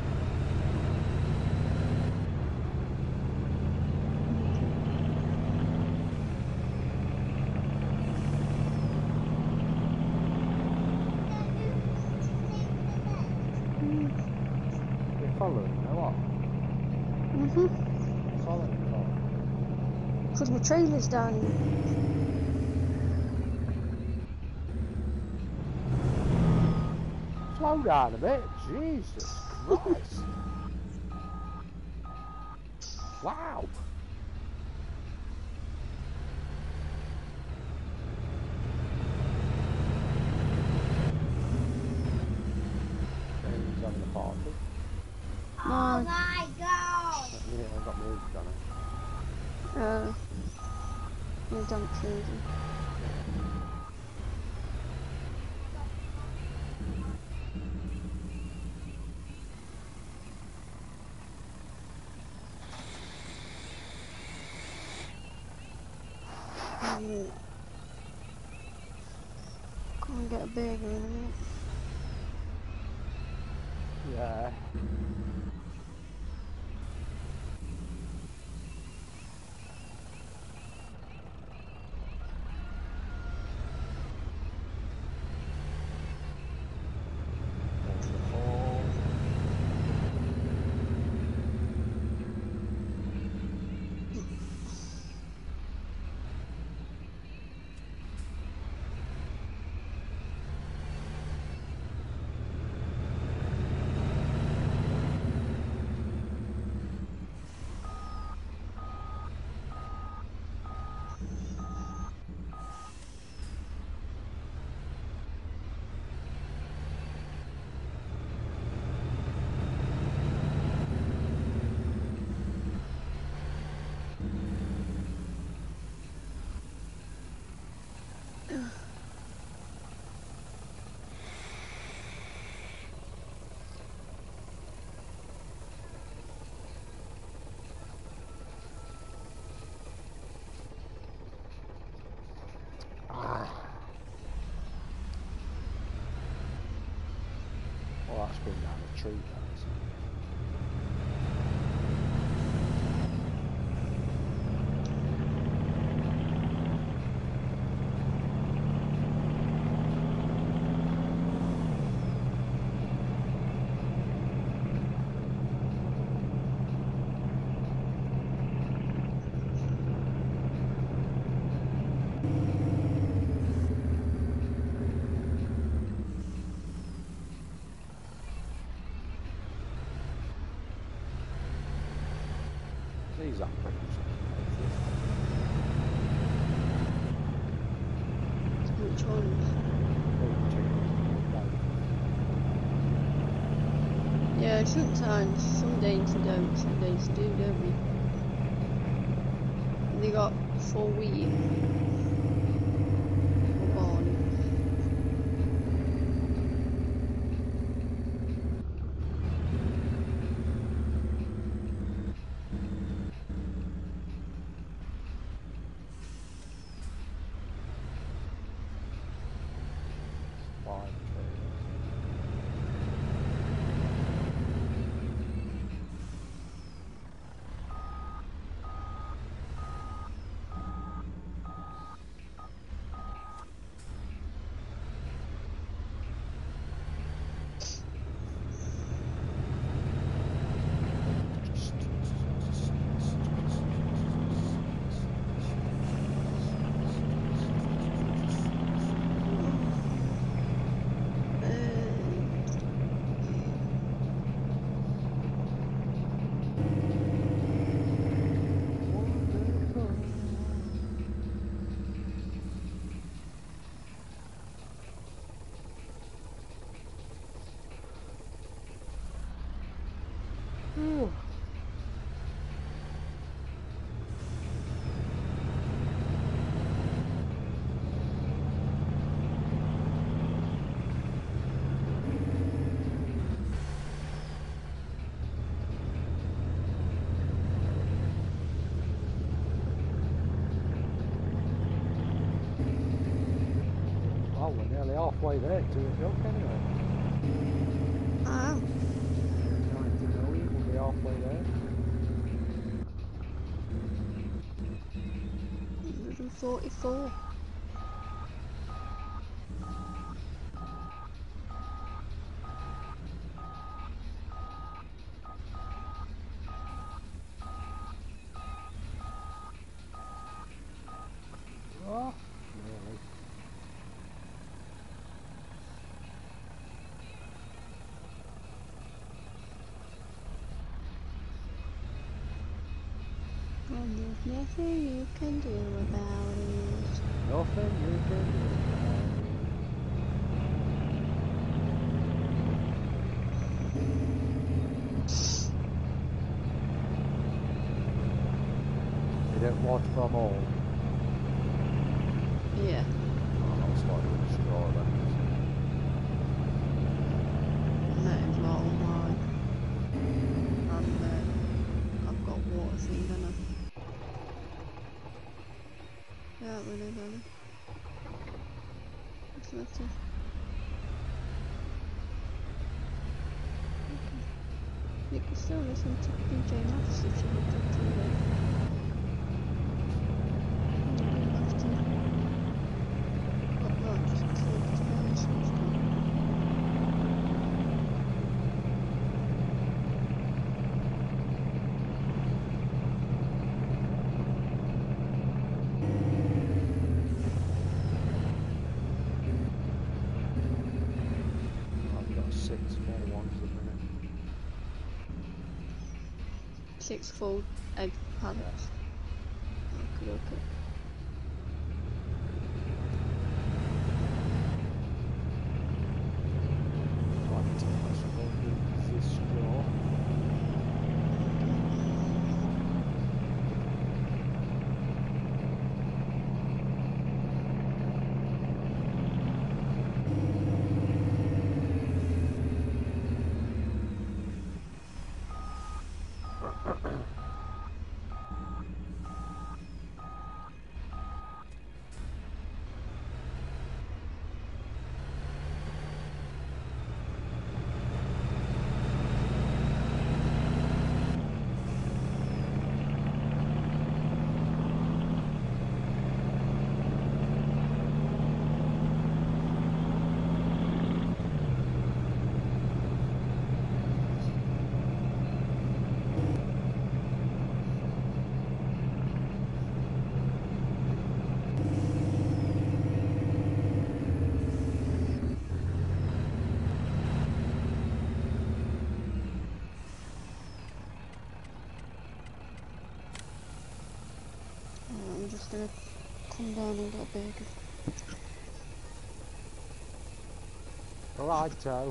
You're following me, what? Following me, what? Because my trailer's down here. Slow down a bit, Jesus Christ. Wow! Who's having a party? Oh No. my god! At the minute I've got music on it. You don't season. Go and get a burger in a minute. Yeah. Wonderful. Ah. Well, that's going down a tree, that is. These are pretty Which ones? Yeah, sometimes, some days they don't, some days do, don't we? And they got 4 wheat or barley. Five, Wonderful. Oh, we're nearly halfway there to the joke anyway. Ah, 90 million, we'll be halfway there. 144. Oh, nearly. Nothing you can do about it. Nothing you can do about it. You don't watch from home. Yeah. Oh, I'll start with the straw then. Might as well mine. And I've got water thing, don't I? Yeah, really, don't I? What's that? Okay. You can still listen to PJ Masks if you wanted to, though. You don't have to upload just to Spotify and stuff. I've got 6 more ones at the minute. 6 full egg pallets. Okay, okay. Right, let's go with this straw. I'm just gonna come down a little bit. Righto.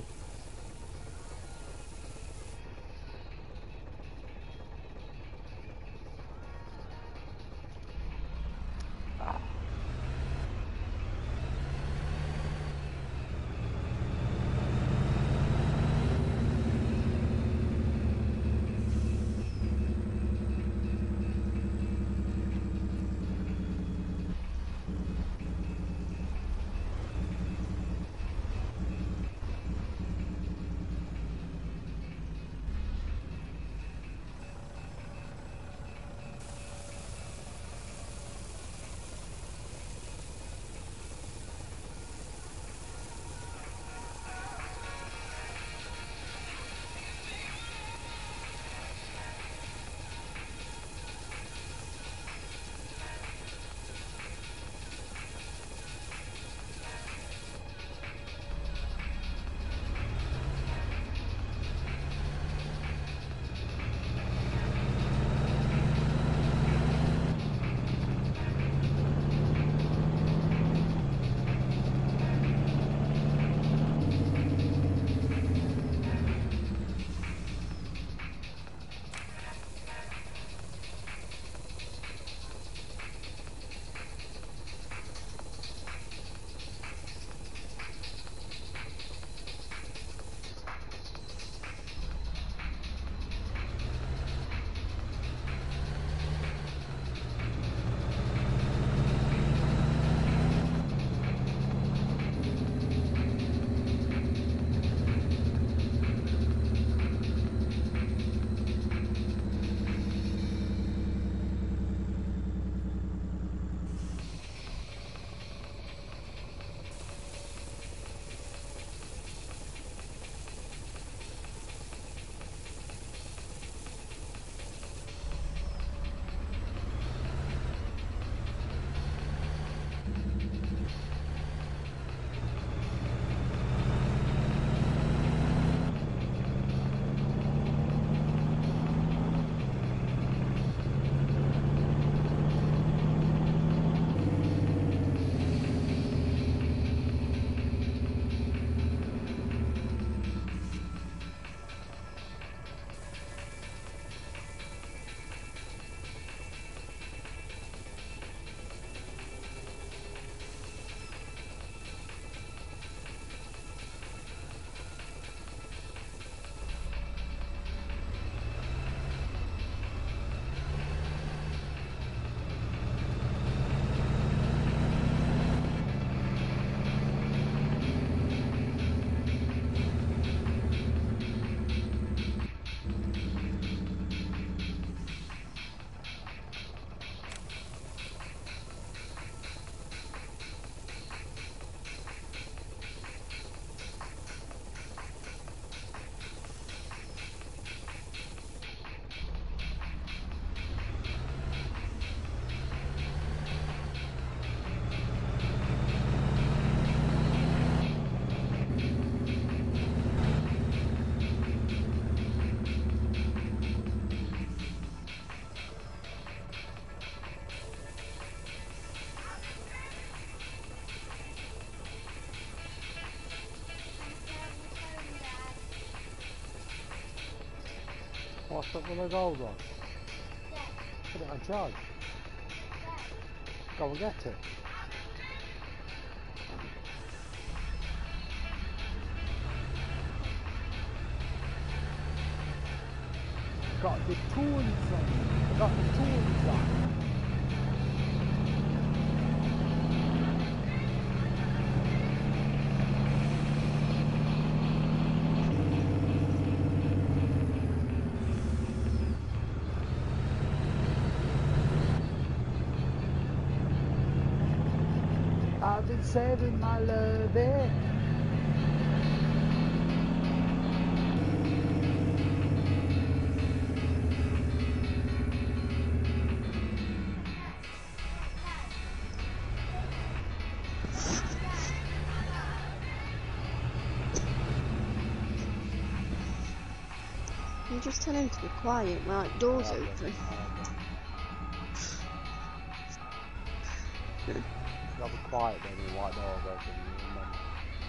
What's up with the gold on? Dad, Put it on charge. Dad. Go and get it. Got the tools on. I got the tools on. I've been saving my lovey. You just tell him to be quiet while the door's open. I'll be quiet then, the white door's open. You remember.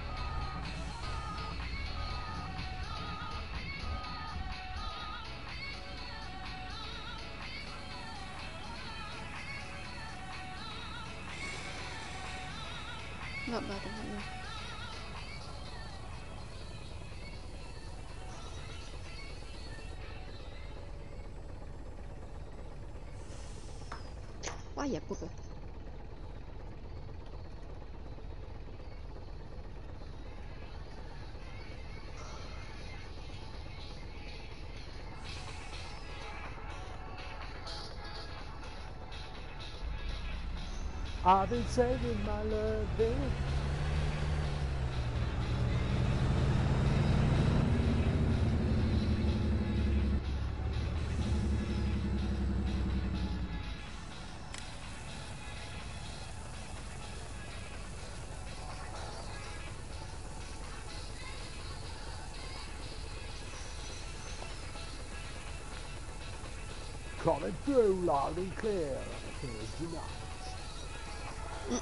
Not bad, isn't it? Why you bugger? I've been saving my lovey. Coming through loud and clear on a Thursday night.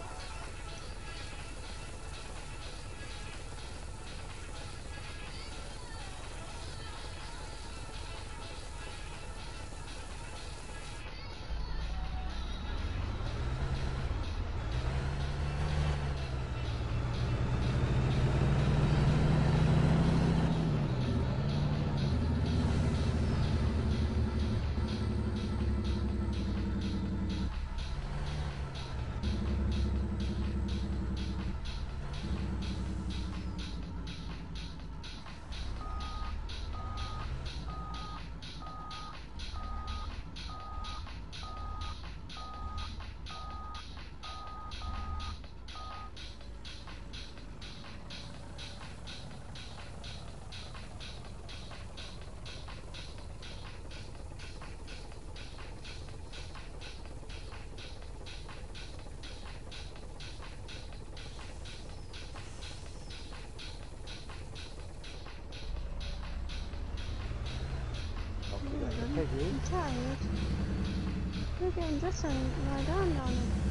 Piggy. I'm tired. You're getting dressed and lie down now.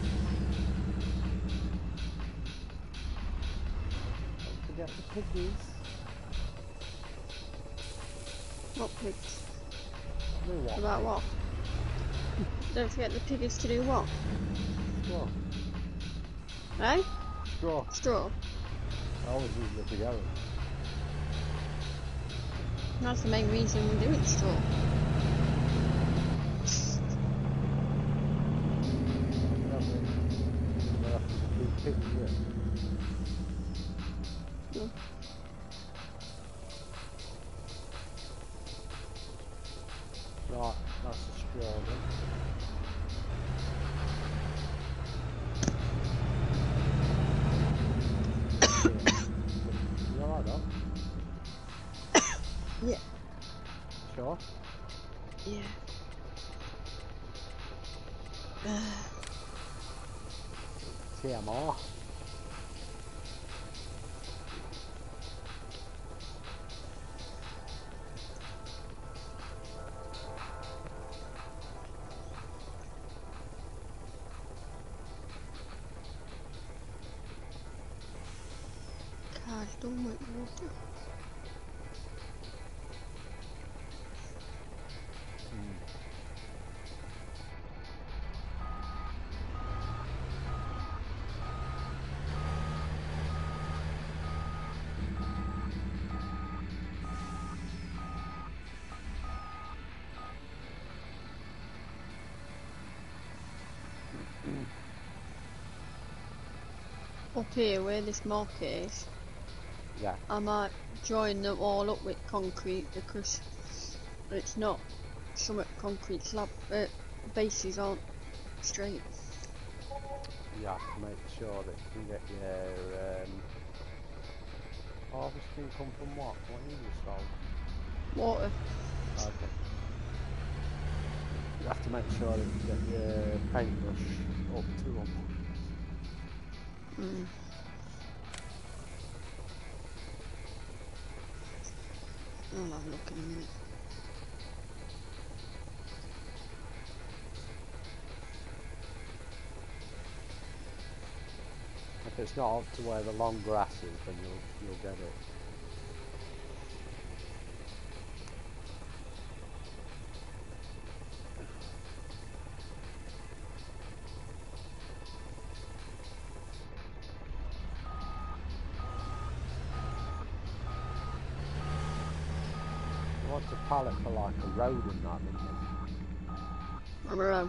Don't forget the piggies. What pigs? No what? About what? Don't forget the piggies to do what? Straw. Eh? Straw. Straw. I always use it together. That's the main reason we're doing straw. No. Right, that's the straw then. You alright though? Yeah. Sure? Yeah. TMR. God, don't want water. up here where this market is, Yeah. I might join them all up with concrete because it's not some concrete slab bases aren't straight. You have to make sure that you can get your harvesting come from what? What you just sold? Water. Okay. You have to make sure that you get your paintbrush up to them. Mm. I'll have a look in a minute. If it's not up to where the long grass is, then you'll get it. You want a pallet for like a road and that, didn't you? On our own.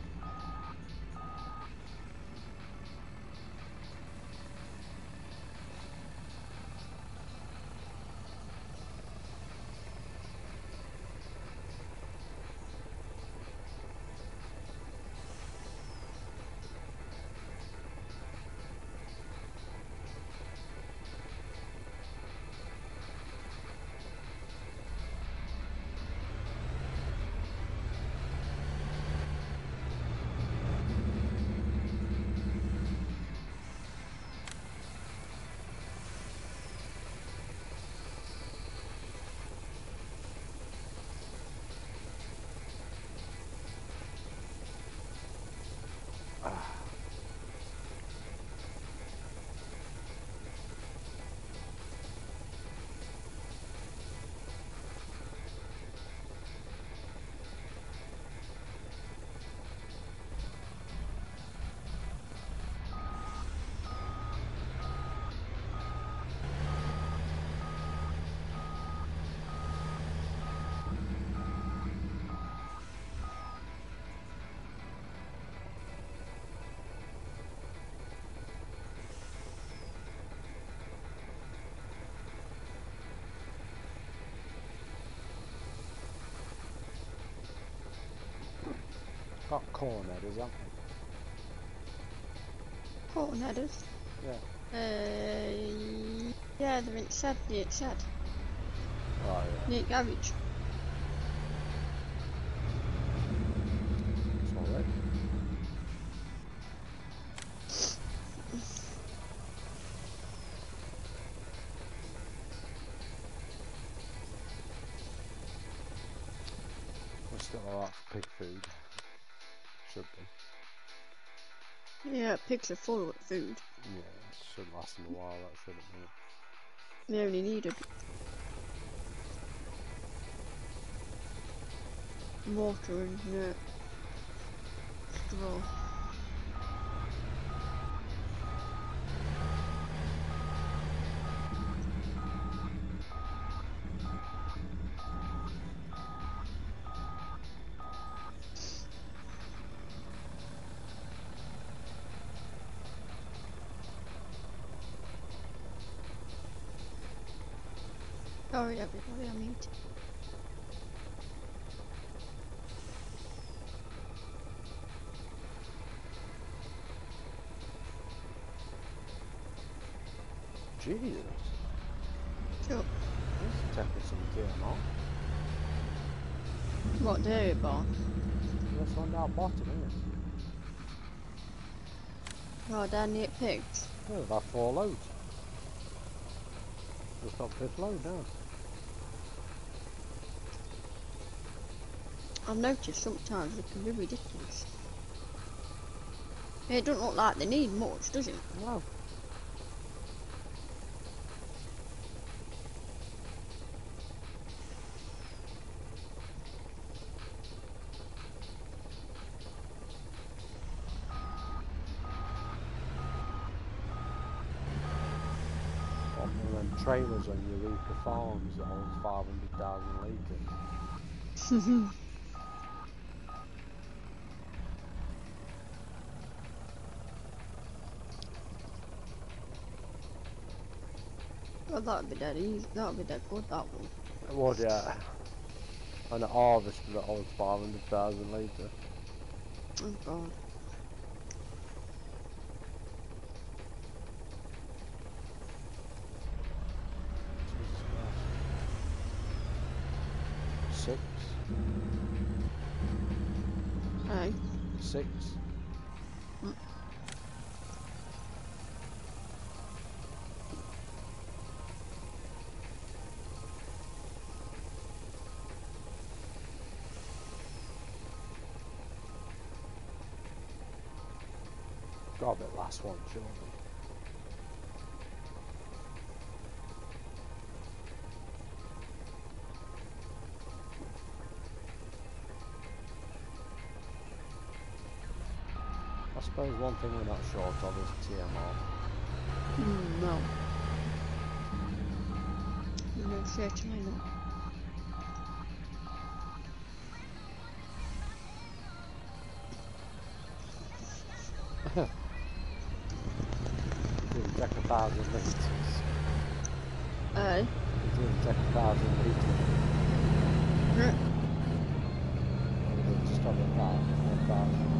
Got corn headers, haven't Corn headers. we? Yeah. Yeah, they're in shed, near shed. Oh yeah. Near garage. Sorry. We're still alright for pig food. Should be. Yeah, pigs are full of food. Yeah, it should last them a while, that shouldn't it? They only need a water and straw. Sorry everybody, I'm eating. Jesus. Sure. This is taking some game on. What dairy bar? This one down bottom, isn't it? Oh, down near pigs. Yeah, we've had 4 loads. Just on 5th load now. I've noticed sometimes they can be ridiculous. It doesn't look like they need much, does it? No. One of them trailers on Eureka Farms that holds 500,000 litres. Well, that'd be dead easy. That'd be dead good, that one. It would, yeah. And it harvested it all 500,000 later. Oh, God. Jesus Christ. 6. Hey. 6. Mm. Got a bit last one, surely. I suppose one thing we're not short of is TMR. No. No, certainly not. Didn't take 1,000 litres. Hey. It didn't take 1,000 litres. Mm. Or did it just over that? 1,000.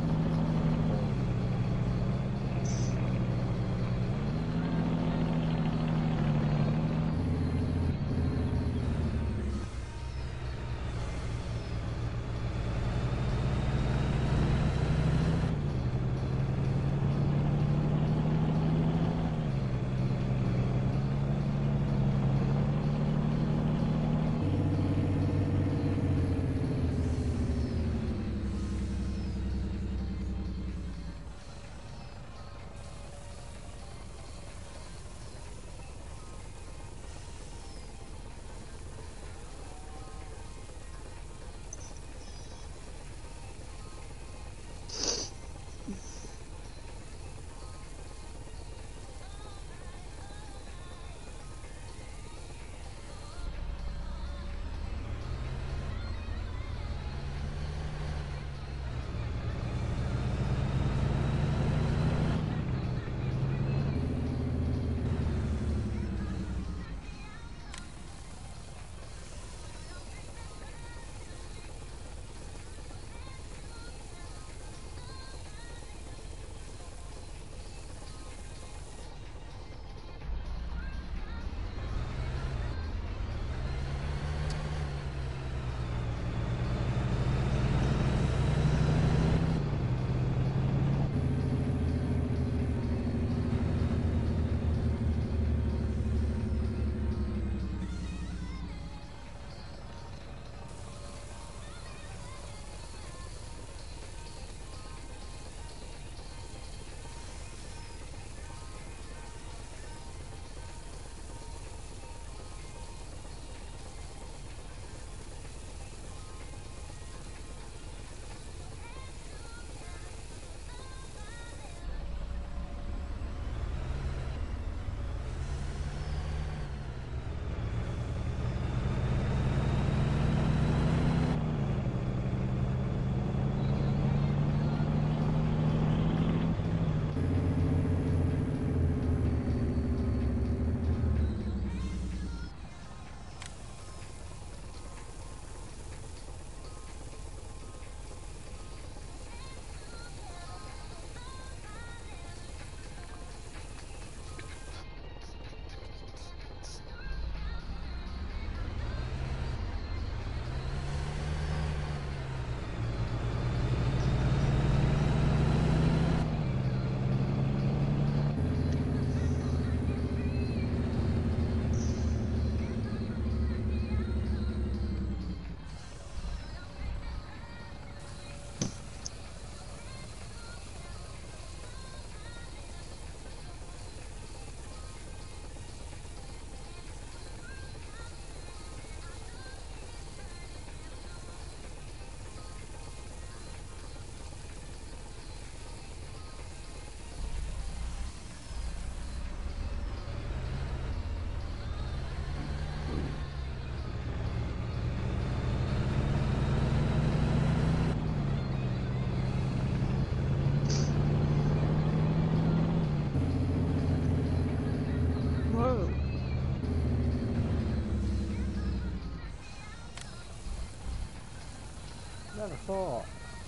thought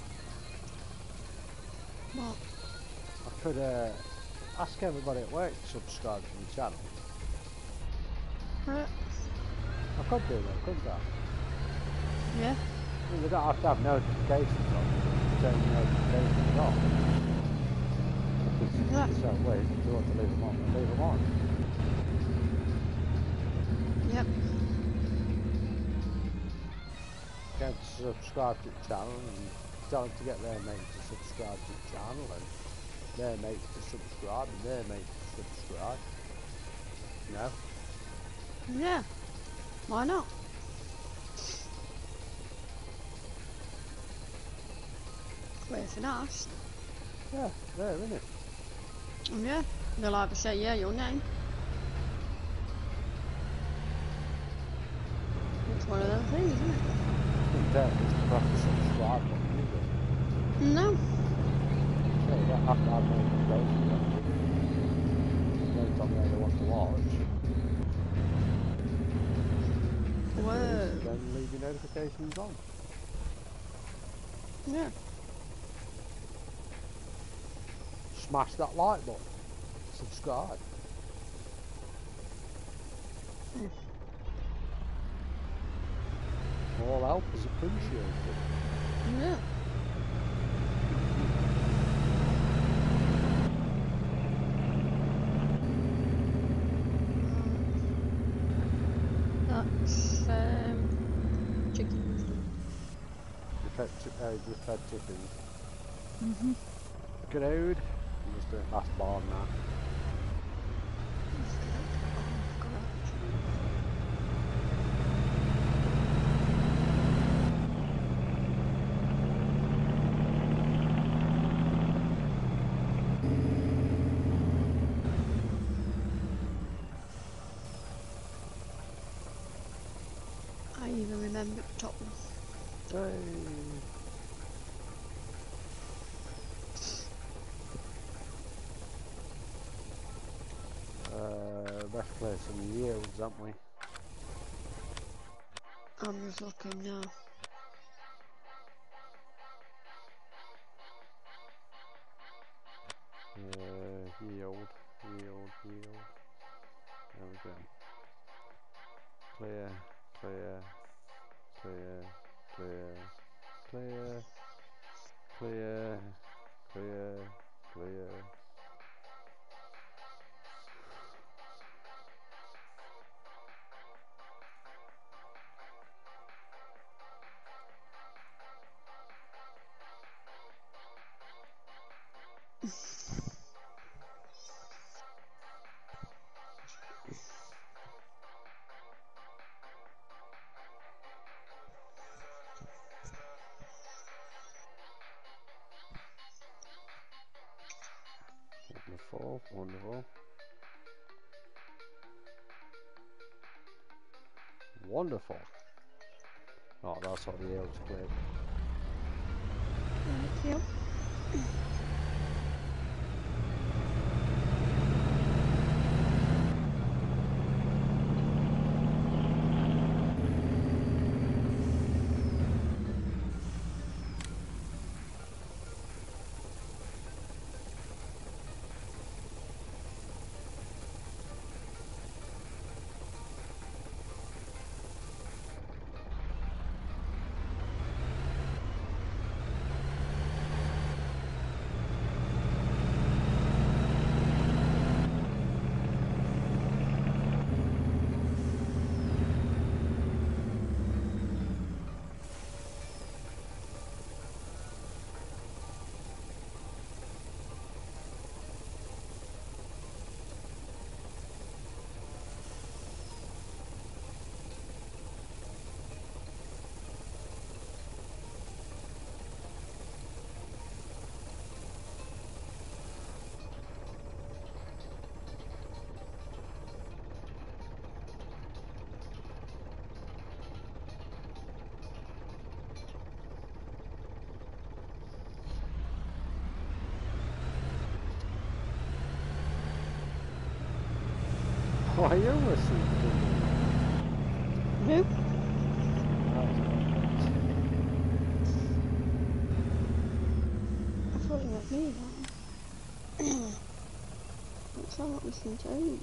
What? I could ask everybody at work to subscribe to the channel. I could do that, couldn't I? Yeah. I mean, they don't have to have notifications on. Turn the notifications off. Yeah. Because so weird, if you want to leave them on, then leave them on. Yep. Get them to subscribe to the channel and tell them to get their mates to subscribe to the channel and their mates to subscribe and their mates to subscribe. You know? Yeah. Why not? Worth an ask. Yeah, there, isn't it? Yeah. They'll either say, yeah, your name. It's one of those things, isn't it? Couldn't tell just to press the subscribe button, is it? No. So you don't have to have notifications on. Every time they want to watch. Whoa. Then leave your notifications on. Yeah. Smash that like button. Subscribe. All help is appreciated. Yeah. That's chickens. Just fed chickens. Mm-hmm. Good old. I'm just doing last barn now. I even remember Tottenham. Hey. Let's play some yields, haven't we? I'm just looking now. Yield. There we go. Clear. Wonderful. Wonderful. Oh, that's what the yield's cleared. Thank you. Why you listening to me? Who? That was perfect. me now. What's I not listening to?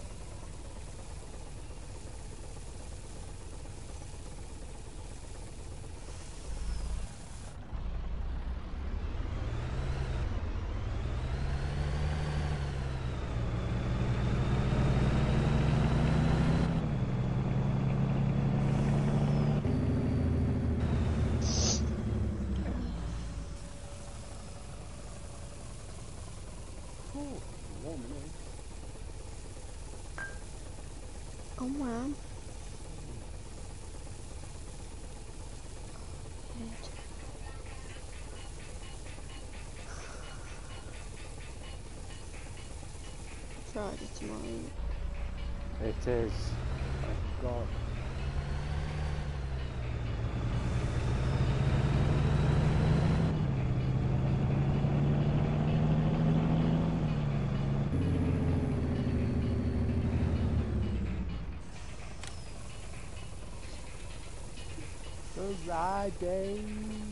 Oh, warm in here. Oh man. Head. Friday tomorrow. It is. Thank God. Friday.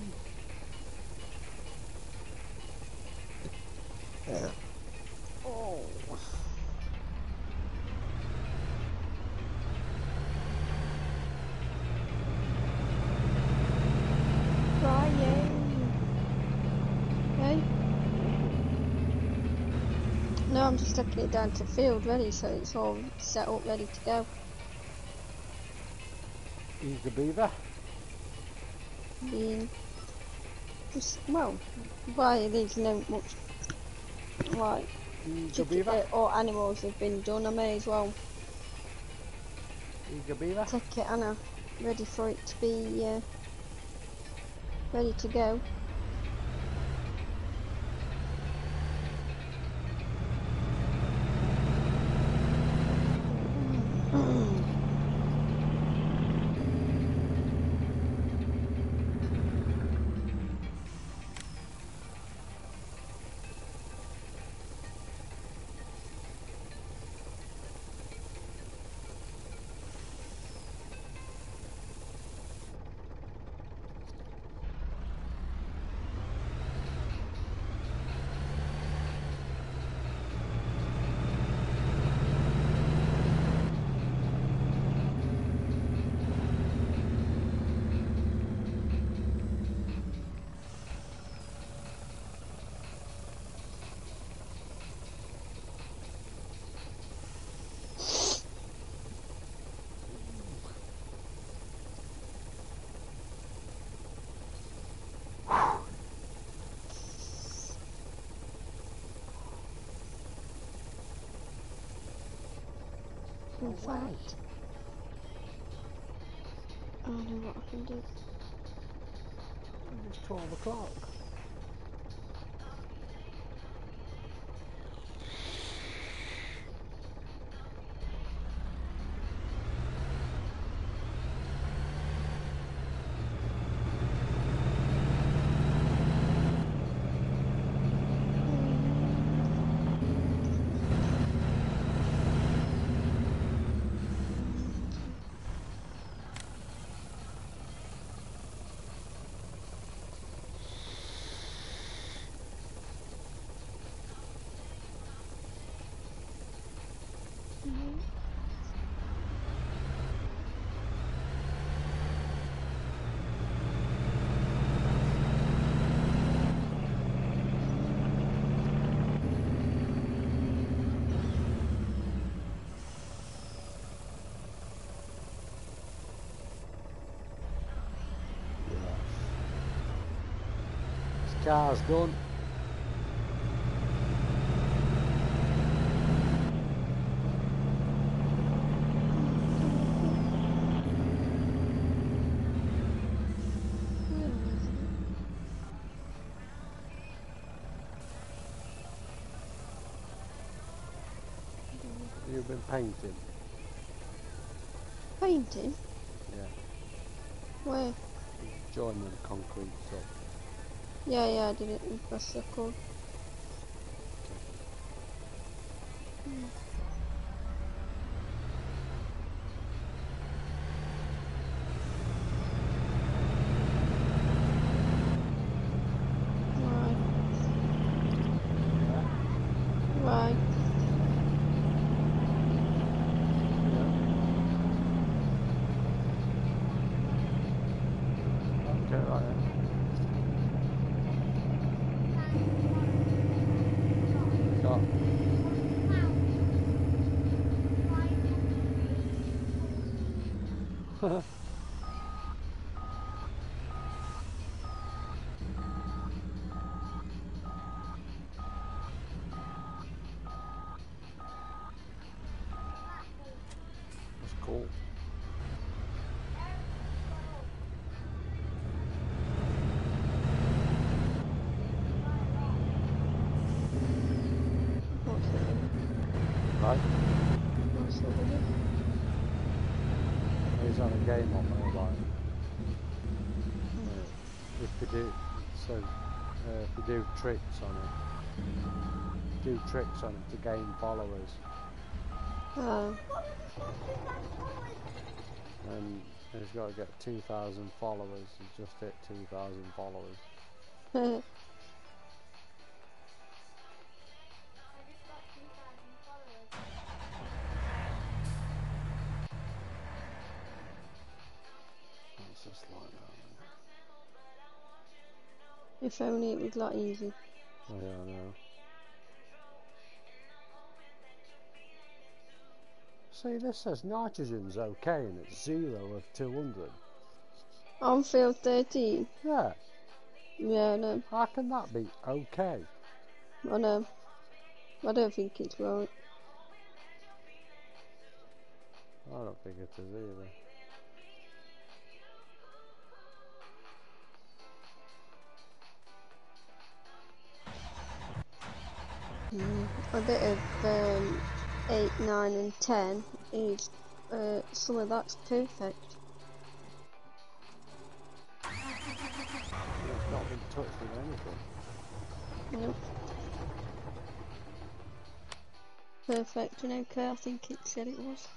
Oh. Friday. Hey? No, I'm just taking it down to field ready so it's all set up ready to go. Eager beaver. Being just well, why these no much like Eager beaver. or animals have been done, I may as well Eager beaver. take it Anna ready for it to be ready to go. In fact, I know what I can do. It's 12 o'clock. This car's done. You've been painting. Painting? Yeah. Where? Joining the concrete up. Yeah, I did it in first circle. Right. That's cool. What's it? Right? What's the video? He's on a game on mobile. If you do, so if you do tricks on it, to gain followers, and he's got to get 2,000 followers. He's just hit 2,000 followers. It's just like that. If only it was that easy. Oh, yeah, I know. See, this says nitrogen's okay and it's 0 of 200. On field 13. Yeah, Yeah, I know. how can that be okay? I know. I don't think it's right. I don't think it is either. A bit of 8, 9 and 10 is some of that's perfect. It's not been touched with anything. Nope. Perfect and okay, I think it said it was.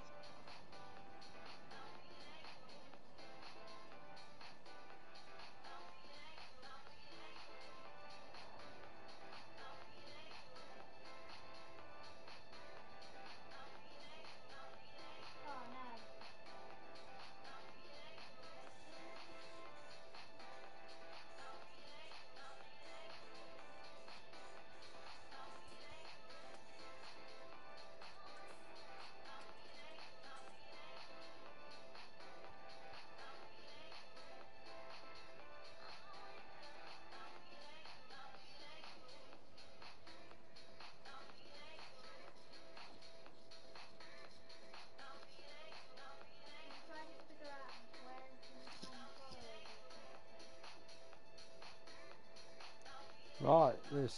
Right, this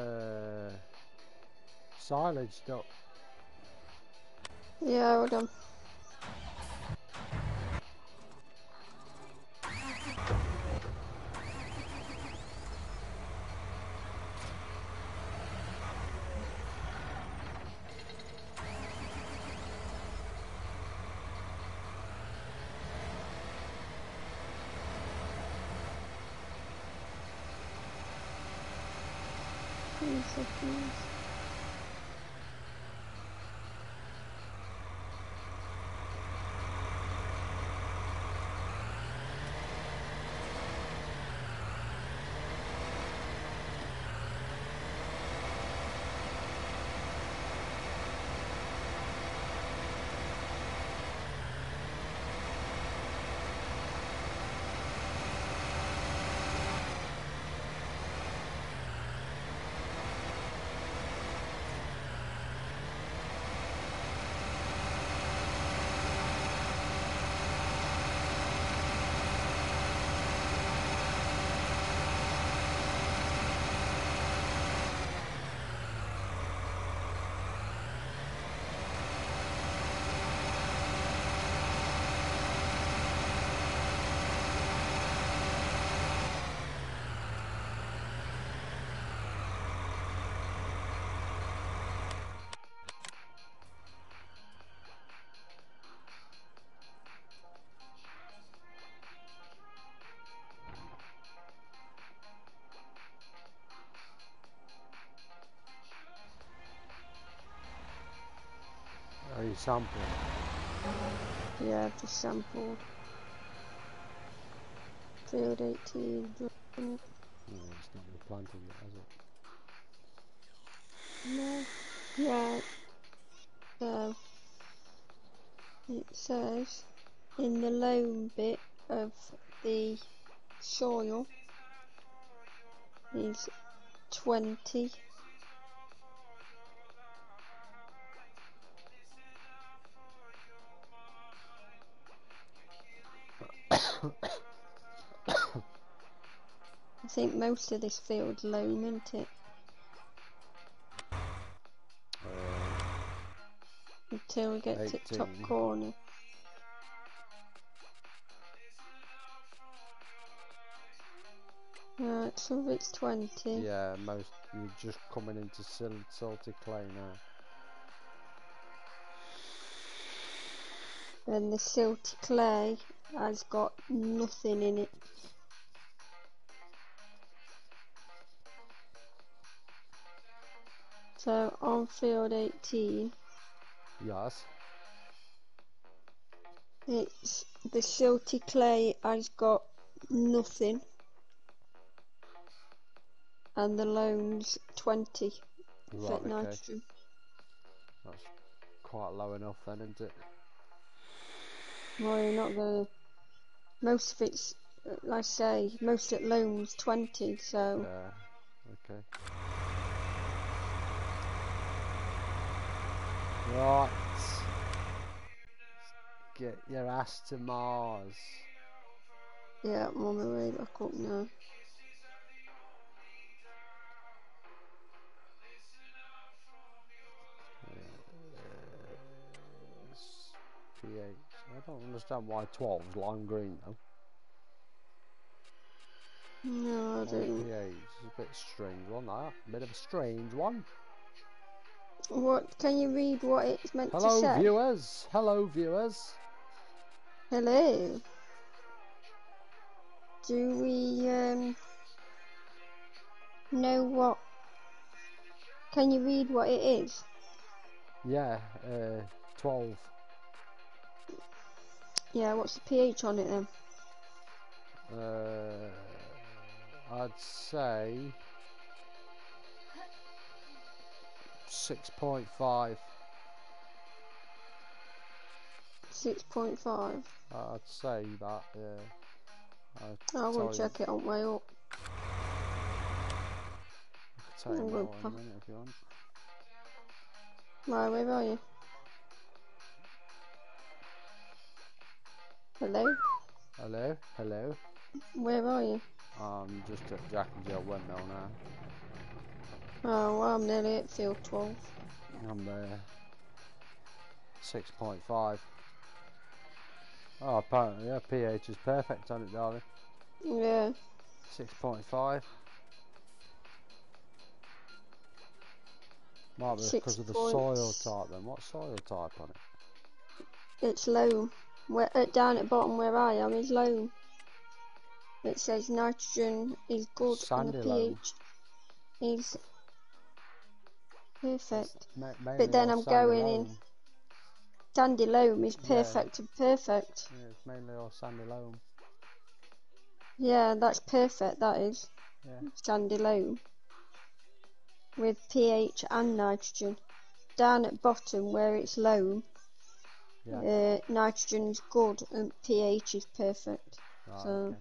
silage up. Yeah, hold on. Seconds. Are you sampling? Yeah, I've just sampled. Field 18. No, it's not been planted yet, has it? No. Right. So it says in the loam bit of the soil is 20. I think most of this field's loam, isn't it? Until we get to the top 18. corner. Right, some of it's 20. Yeah, most you're just coming into salty clay now. And the silty clay has got nothing in it. So on field 18, Yes. it's the silty clay has got nothing, and the loam's 20 Right, for okay. nitrogen. That's quite low enough then, isn't it? Well, you're not gonna. Most of it's, like I say, most of loam's 20. So Yeah. Okay. Right. Get your ass to Mars. yeah, I'm on my way back up now. pH. I don't understand why 12's lime green though. No, I don't. pH is a bit strange one, that. Bit of a strange one. What? Can you read what it's meant to Hello say? viewers. Hello viewers. Hello. Do we know what? Can you read what it is? Yeah, 12. Yeah. What's the pH on it then? I'd say 6.5. 6.5. I'd say that, yeah. I will check it on way up. I could tell you I'm more good, in a minute if you want. Right, where are you? Hello? Hello? Hello? Where are you? I'm just at Jack and Jill windmill now. Oh, well, I'm nearly at field 12. I'm there. 6.5. Oh, apparently, yeah, pH is perfect on it, darling. Yeah. 6.5. Might be because of the soil type then. What soil type on it? It's loam. Down at the bottom where I am is loam. It says nitrogen is good Sandy and the loam. pH is perfect. Mainly But then all I'm sandy going loam. in. Sandy loam is Yeah. perfect and perfect. Yeah, it's mainly all sandy loam. Yeah, that's perfect, that is. Yeah. Sandy loam. With pH and nitrogen. Down at bottom where it's loam, Yeah. nitrogen's good and pH is perfect. Right, So, okay.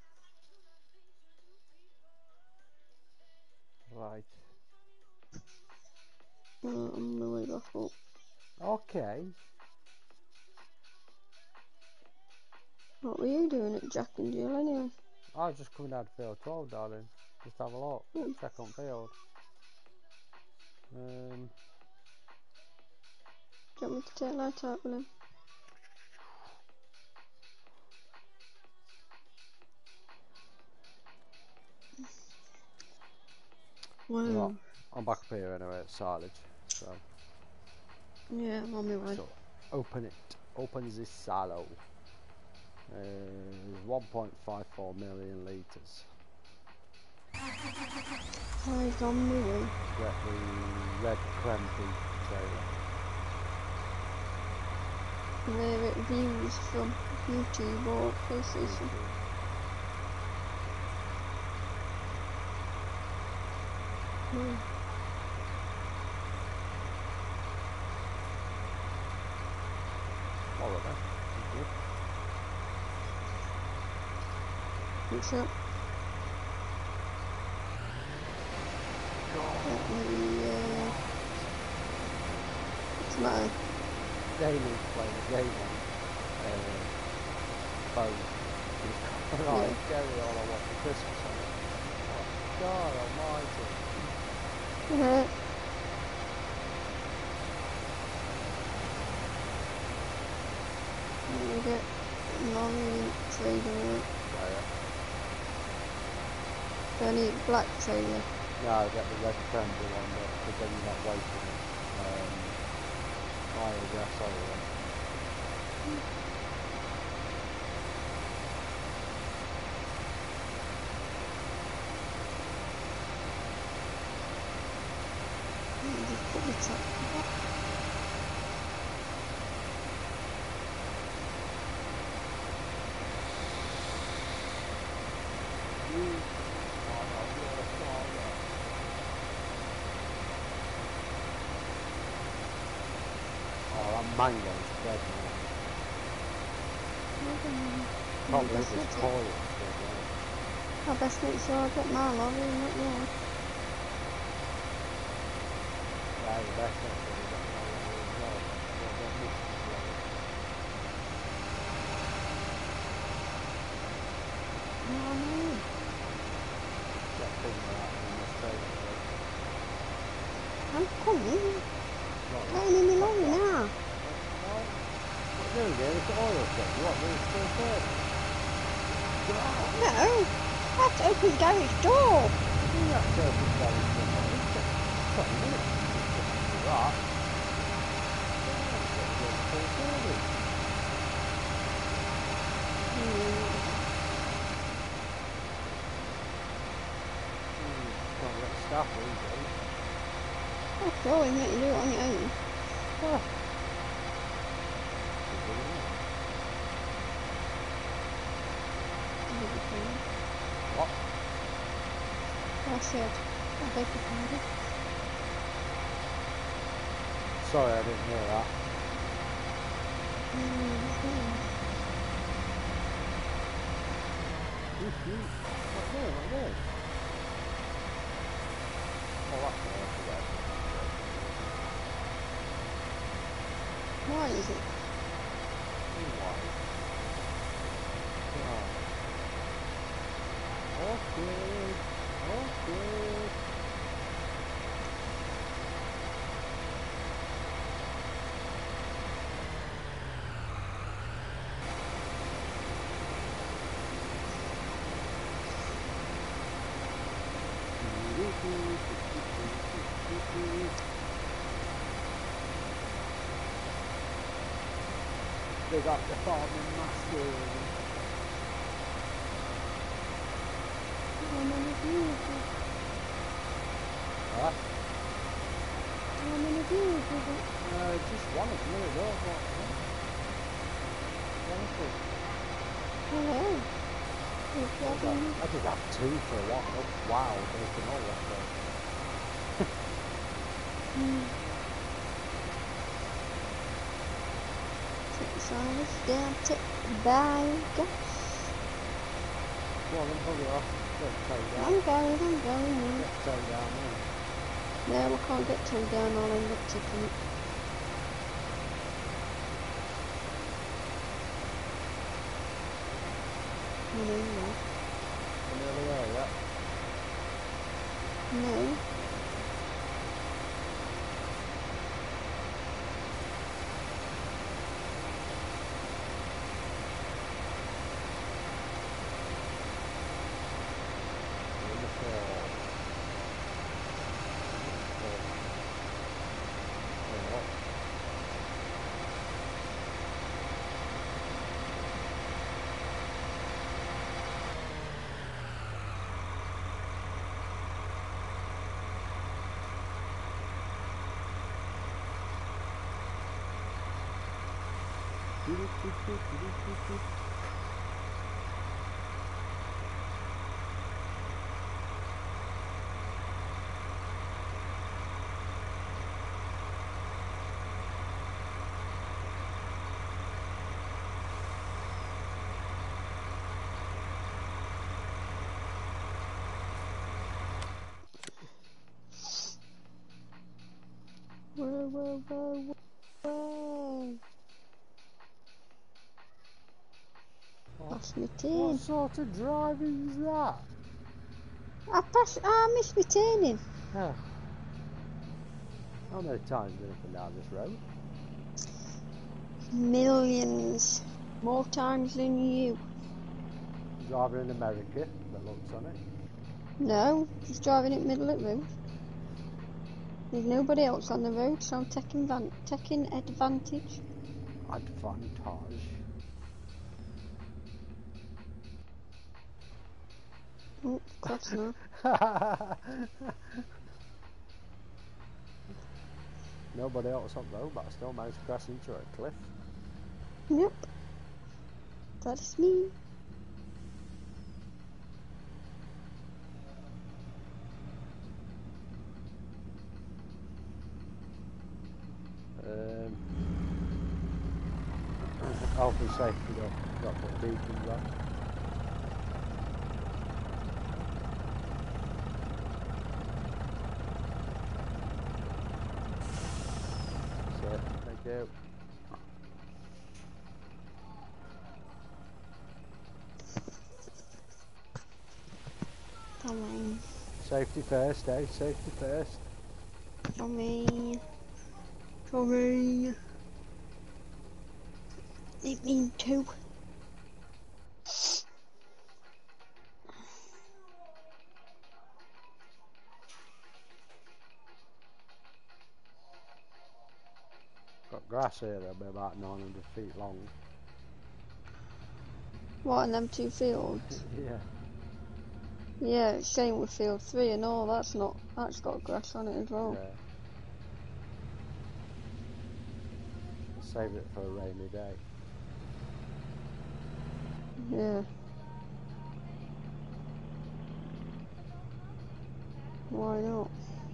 Right. I'm gonna way back up. Okay. What were you doing at Jack and Jill anyway? I was just coming down to field 12, darling. Just have a look. Check on field. Do you want me to take that out, William? Wow. Right. I'm back up here anyway at silage. So, Yeah, I'm on my way. so open it. Open this silo. 1.54 million litres. Eyes on my way. Get the red crampy trailer. Where it views from YouTube or PlayStation. No. All of that. Good. What's up? God. Let me, what's the matter? Damien's playing a game on phone. He's got right, Jerry, all I want for Christmas on it. Oh, God almighty. Yeah. I'm gonna get Maureen Trader out. Yeah. Do I need black Trader? No, get the red friendly one, because then you're not wasting biogas oil on it. Let me just put the top back. Oh, that mango's dead now. Probably best this make it- coil. I best make sure I get my lorry, not yours. Yeah, the best thing is that no lorry as well. Don't get mixed with lorry. No, I know. Get figured out in this trailer. I'm coming. Right. Getting in my lorry now. What do you do? It's the oil thing. What, will it still burn? No, I have to open the garage door. You have to open the garage door. It's just 20 minutes. Just do that. Full service. Can't get staff these days. I can always make you do it on your own. Ah. What? I said, I beg your pardon. Sorry, I didn't hear that. What there? Oh, that's not right. Why is it? Why? Awkward. Big up the farming master. How many views? Huh? How many views is it? Just one of them, really, though. Honestly. Hello. I did have two for a while. Wow, they can all that though. Take the size down, take the bag. Go on then, hurry off. Get toe down. I'm going now. Get toe down then. No, I can't get toe down, I'll end up tipping it. I know you are. We're nearly there yet. No. Whoa, whoa, whoa, whoa. Pass me What turn. sort of driving is that? I missed my turning. Oh. How many times have you been up and down this road? Millions. More times than you. Driving in America, that looks on it. No, just driving it middle of the road. There's nobody else on the road, so I'm taking advantage. Advantage. Oh, cross now. Nobody else on the road, but I still managed to crash into a cliff. Yep. That's me. Health and safety, got to put beacons on. That's it, thank you. Come on. Safety first, eh? Safety first. Tommy. Tommy. It mean too. Got grass here that'll be about 900 feet long. What, in them two fields? Yeah. Yeah, same with field 3 and all, that's got grass on it as well. Yeah. Save it for a rainy day. Yeah. Why not?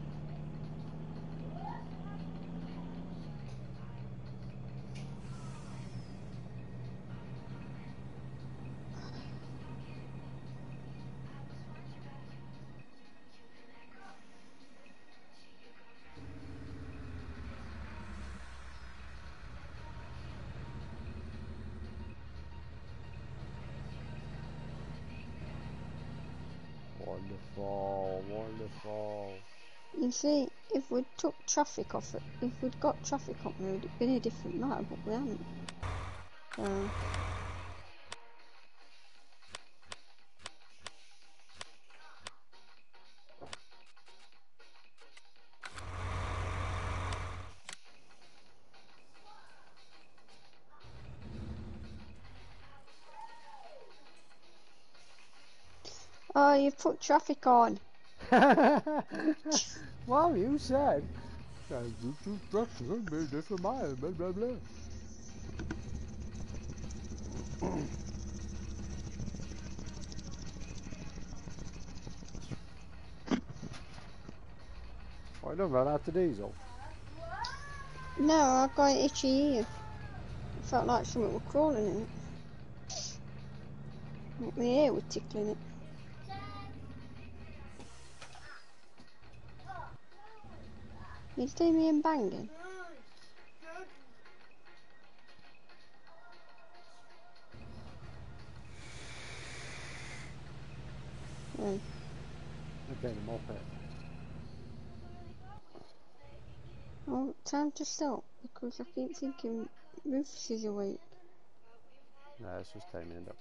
Wonderful, wonderful. You see, if we'd took traffic off it, if we'd got traffic on the road, it'd been a different matter, but we haven't. Oh, you've put traffic on. Well, you said. You be a different mile, blah blah blah. Why don't run out of diesel? No, I've got an itchy ear. It felt like something was crawling in it. My ear was tickling it. You see me in banging? Yeah. Okay, the moped. Oh, time to stop, because I keep thinking Rufus is awake. No, it's just taking it up.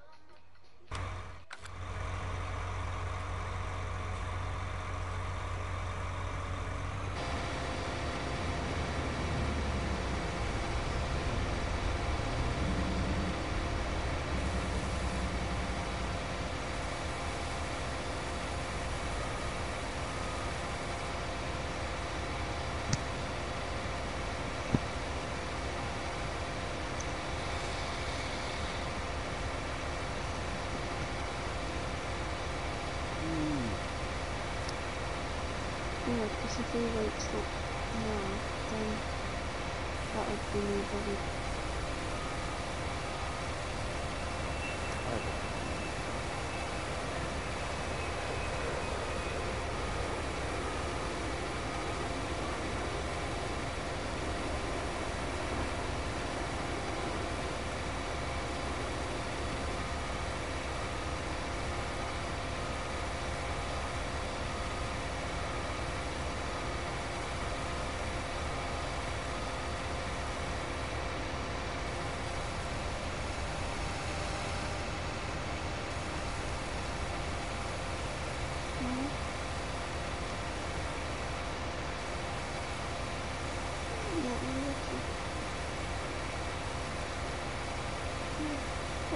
Yeah, because if he wakes up now, then that would be me bothered.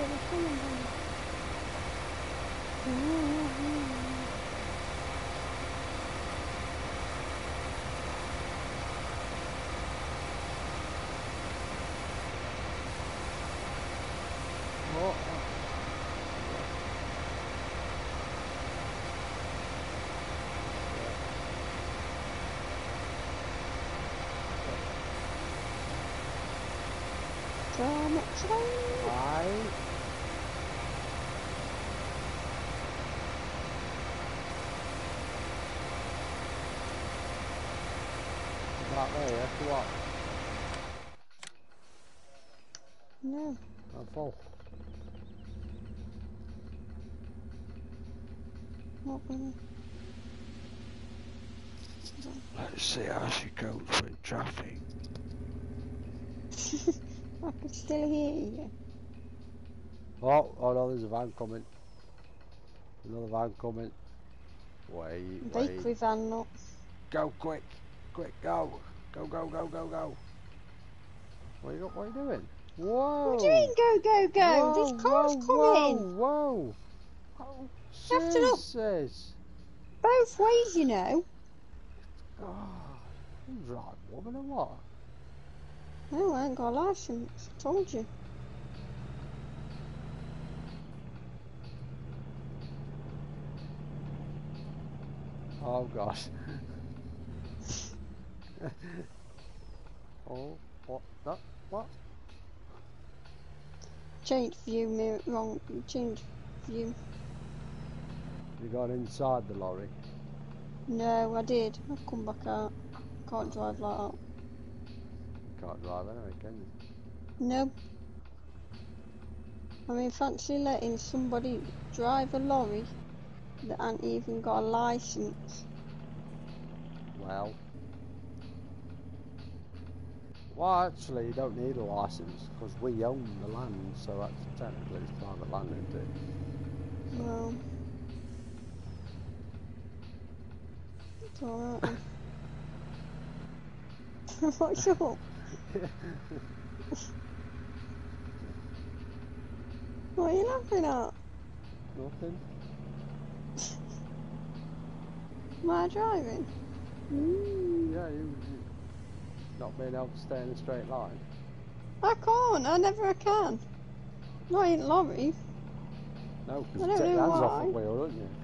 they're coming, honey. Oh, Drama train. aye. Right there, yeah, for what? No. I'm full. Not really. Let's see how she copes with traffic. I can still hear you. Oh, oh no, there's a van coming. Another van coming. Wait. Bakery van, not. Go quick. Quick, go. Go. What are you doing? Whoa. What do you mean, go? Whoa, This car's coming. Whoa. You have to look Jesus. both ways, you know. Oh, you right woman or what? No, I ain't got a license. Told you. Oh gosh. Oh, what? That? What? Change view, mirror, wrong. Change view. You got inside the lorry? No, I did. I've come back out. Can't drive like that. You can't drive anyway, can you? No. I mean, fancy letting somebody drive a lorry that ain't even got a license. Well, actually, you don't need a license because we own the land, so that's technically it's private land, isn't it? So. Well, it's alright then. What's up? What are you laughing at? Nothing. Am I driving? Yeah, you not being able to stay in a straight line. I can't. I never can. Not in lorry. No, I because you don't take your know hands off why. the wheel, don't you?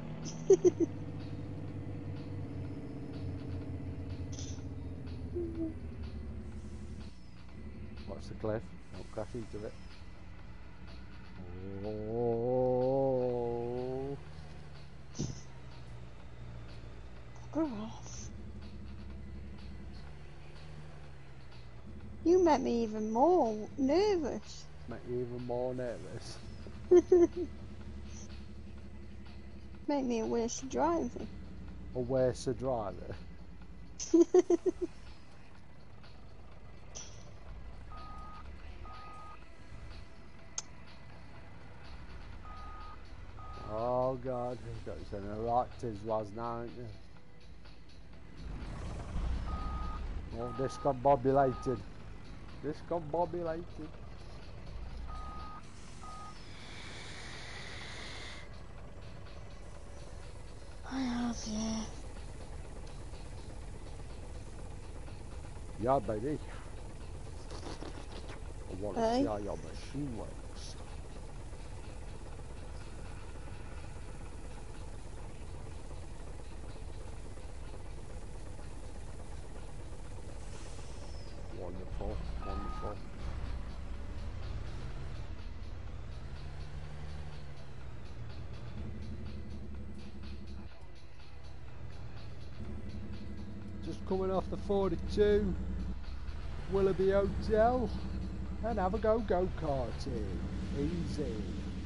Watch the cliff. Don't crash into it. Oh. Fuck off. You make me even more nervous. Make you even more nervous. Make me a worse driver. A worse driver. Oh God, you've got to know right tis was now, ain't you? Oh, discombobulated. Discombobulated. I have, yeah. Yeah, baby. I want to Hey? see how your machine works. Wonderful, wonderful. Just coming off the 42 Willoughby Hotel and have a go-karting. Easy.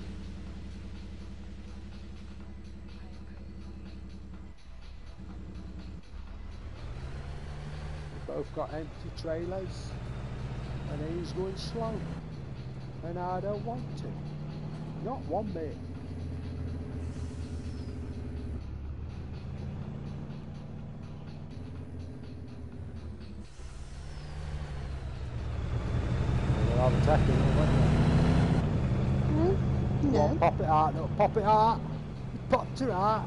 We've both got empty trailers and he's going slow and I don't want to. Not one bit. I'll have a tackle, won't you? Go on, pop it out, look, pop it out. Popped it out.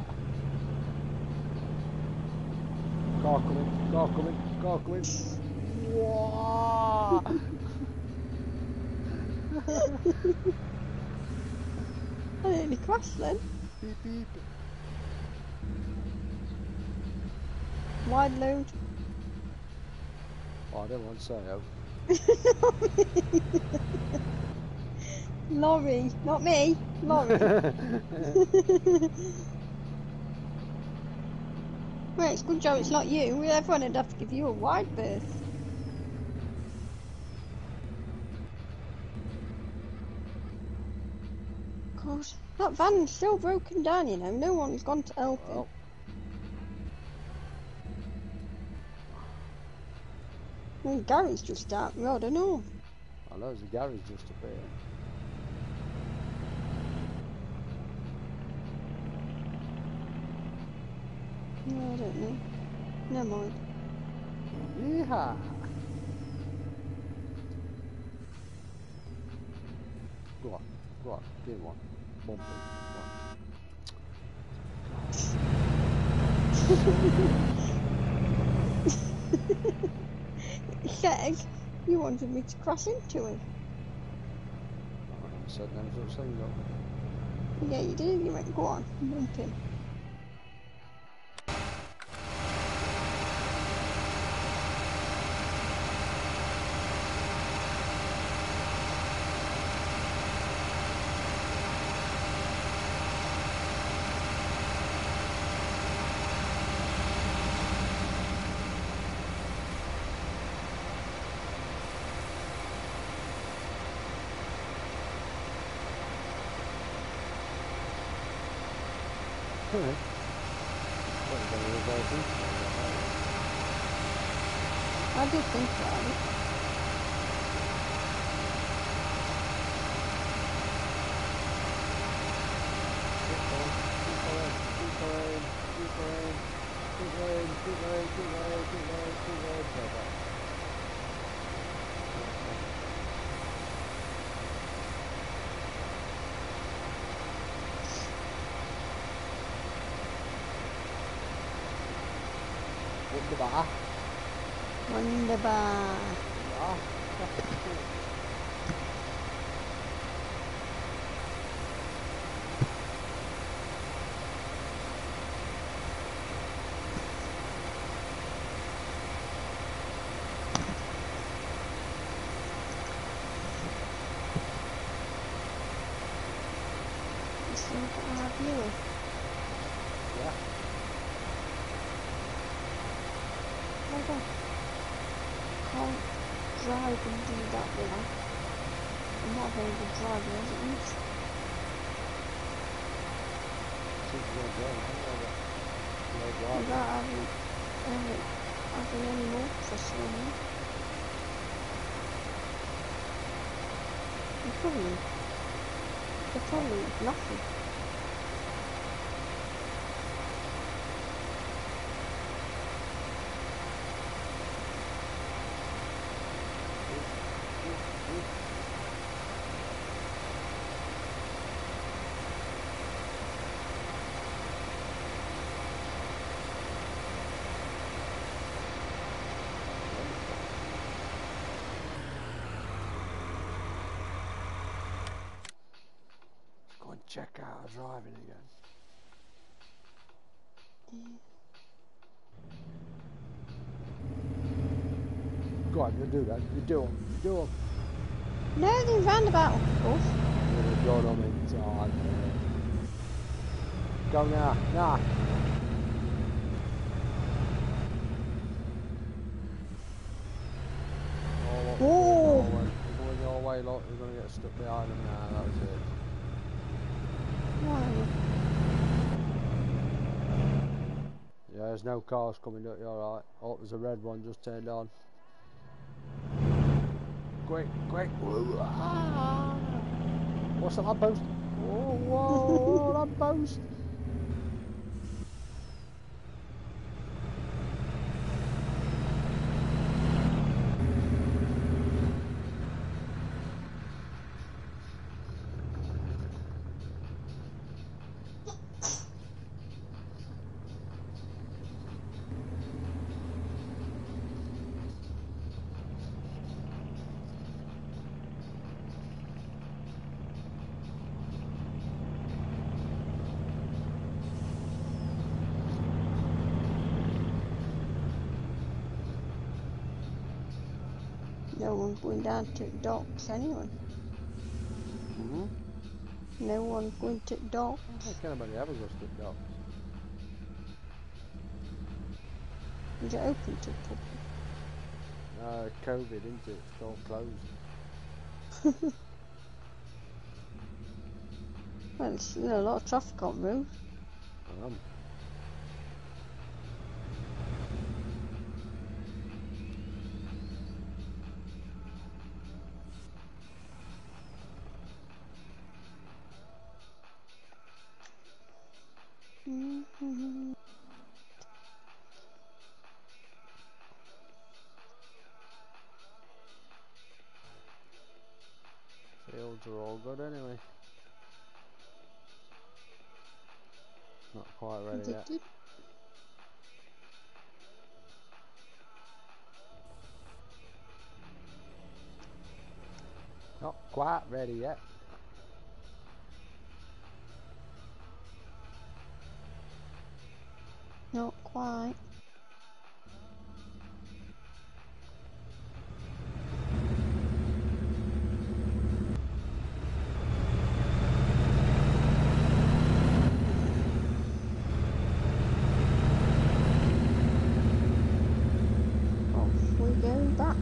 Car coming, car coming, car coming. Whoa! I nearly crashed then. Beep beep. Wide load. Oh, I don't want to say no. Lorry, not me. Lorry. Well, it's a good job it's not you. Everyone would have to give you a wide berth. God, that van's still broken down, you know. No one's gone to help him. Well, Well, Gary's just out the road, I know. I know there's a garage just up here. No, I don't know. Never mind. Yeehaw! Go on, give me one. Bumpy, He said you wanted me to crash into him. I said no such thing though. Yeah, you did. You went, go on, bump him. I did think about it. Wunderbar. Wunderbar. Ja, das ist cool. Still got our view. Ja. Hold on. Can't drive and do that without. I'm not a very good driver, as it is. Without having any more pressure on me. They're probably nothing. Go and check out our driving again. Go on, you do that. You do them. You do them. No, the roundabout, of course. You're going on in time. Go now. Now. Oh. You're going your way, look. You're going to get stuck behind them now. That was it. Why? Yeah, there's no cars coming up. You're alright. Oh, there's a red one just turned on. Quick, quick. What's that lamppost? Whoa, whoa, lamppost. No one going down to the docks anyway. Hmm? No one going to the I docks. don't think anybody ever goes to the docks. Is it open to the public? COVID, isn't it? It's all closed. Well, there's still a lot of traffic on road. Um, Mm-hmm. Fields are all good anyway. Not quite ready yet. Not quite ready yet. Not quite. Off we go back.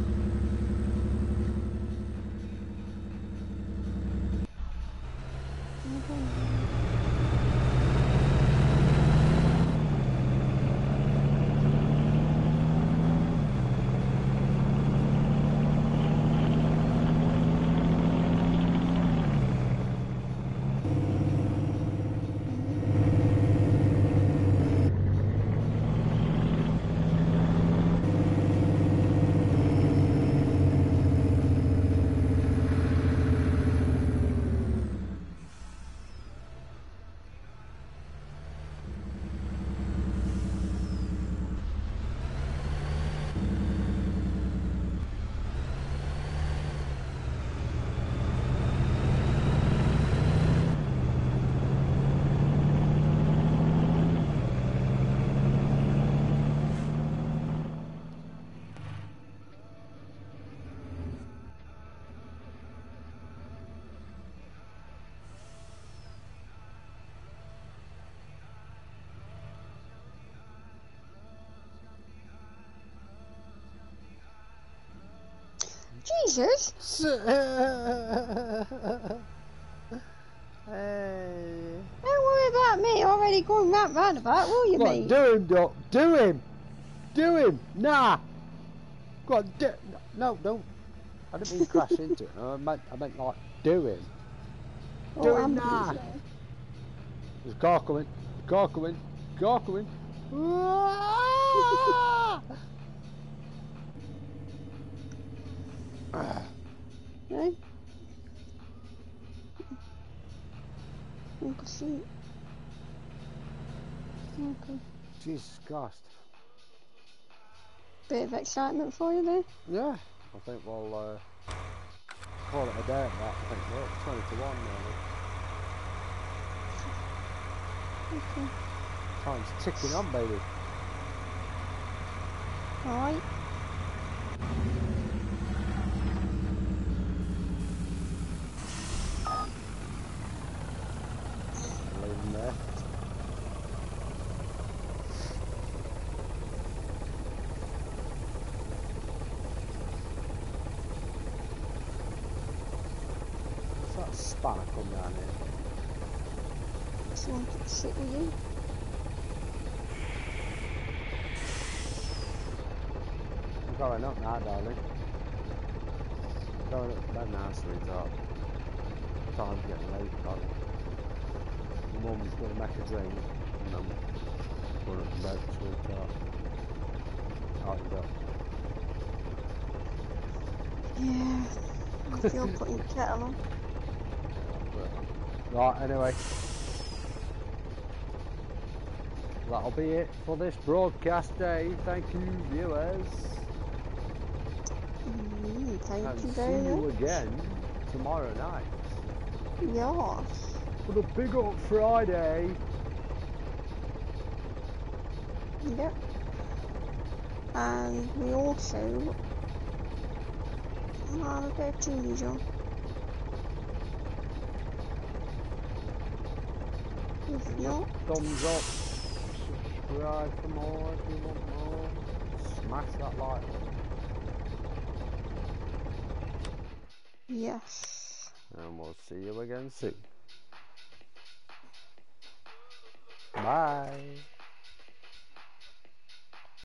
Jesus! Hey. Don't worry about me. Already going that roundabout, will you, Go on, mate? do him, Doc. Do him. Do him. Nah. Go on, no, don't. I didn't mean crash into it. I meant like do him. Do him now. There's a car coming. Car coming. Car coming. No? I can see it. Okay. Jesus Christ. Bit of excitement for you there? Yeah. I think we'll call it a day at that. I think we're up 20 to 1 now. Okay. Time's ticking on, baby. Alright. Leave them there. What's that spark come down here? Someone could sit with you. I'm going up now, darling. Going up to bed now, sweetheart. Time's getting late, darling. Mum's going to make a drink, and I'm going up to bed, sweetheart. Out you go. Yeah. I feel putting the kettle on. Right, anyway. That'll be it for this broadcast day. Thank you, viewers. Thank And you see very you much. again tomorrow night. Yes. For the Big Up Friday. Yep. And we also I'll go to John. If not, Thumbs up, subscribe for more if you want more. Smash that like button. yes. And we'll see you again soon. Bye.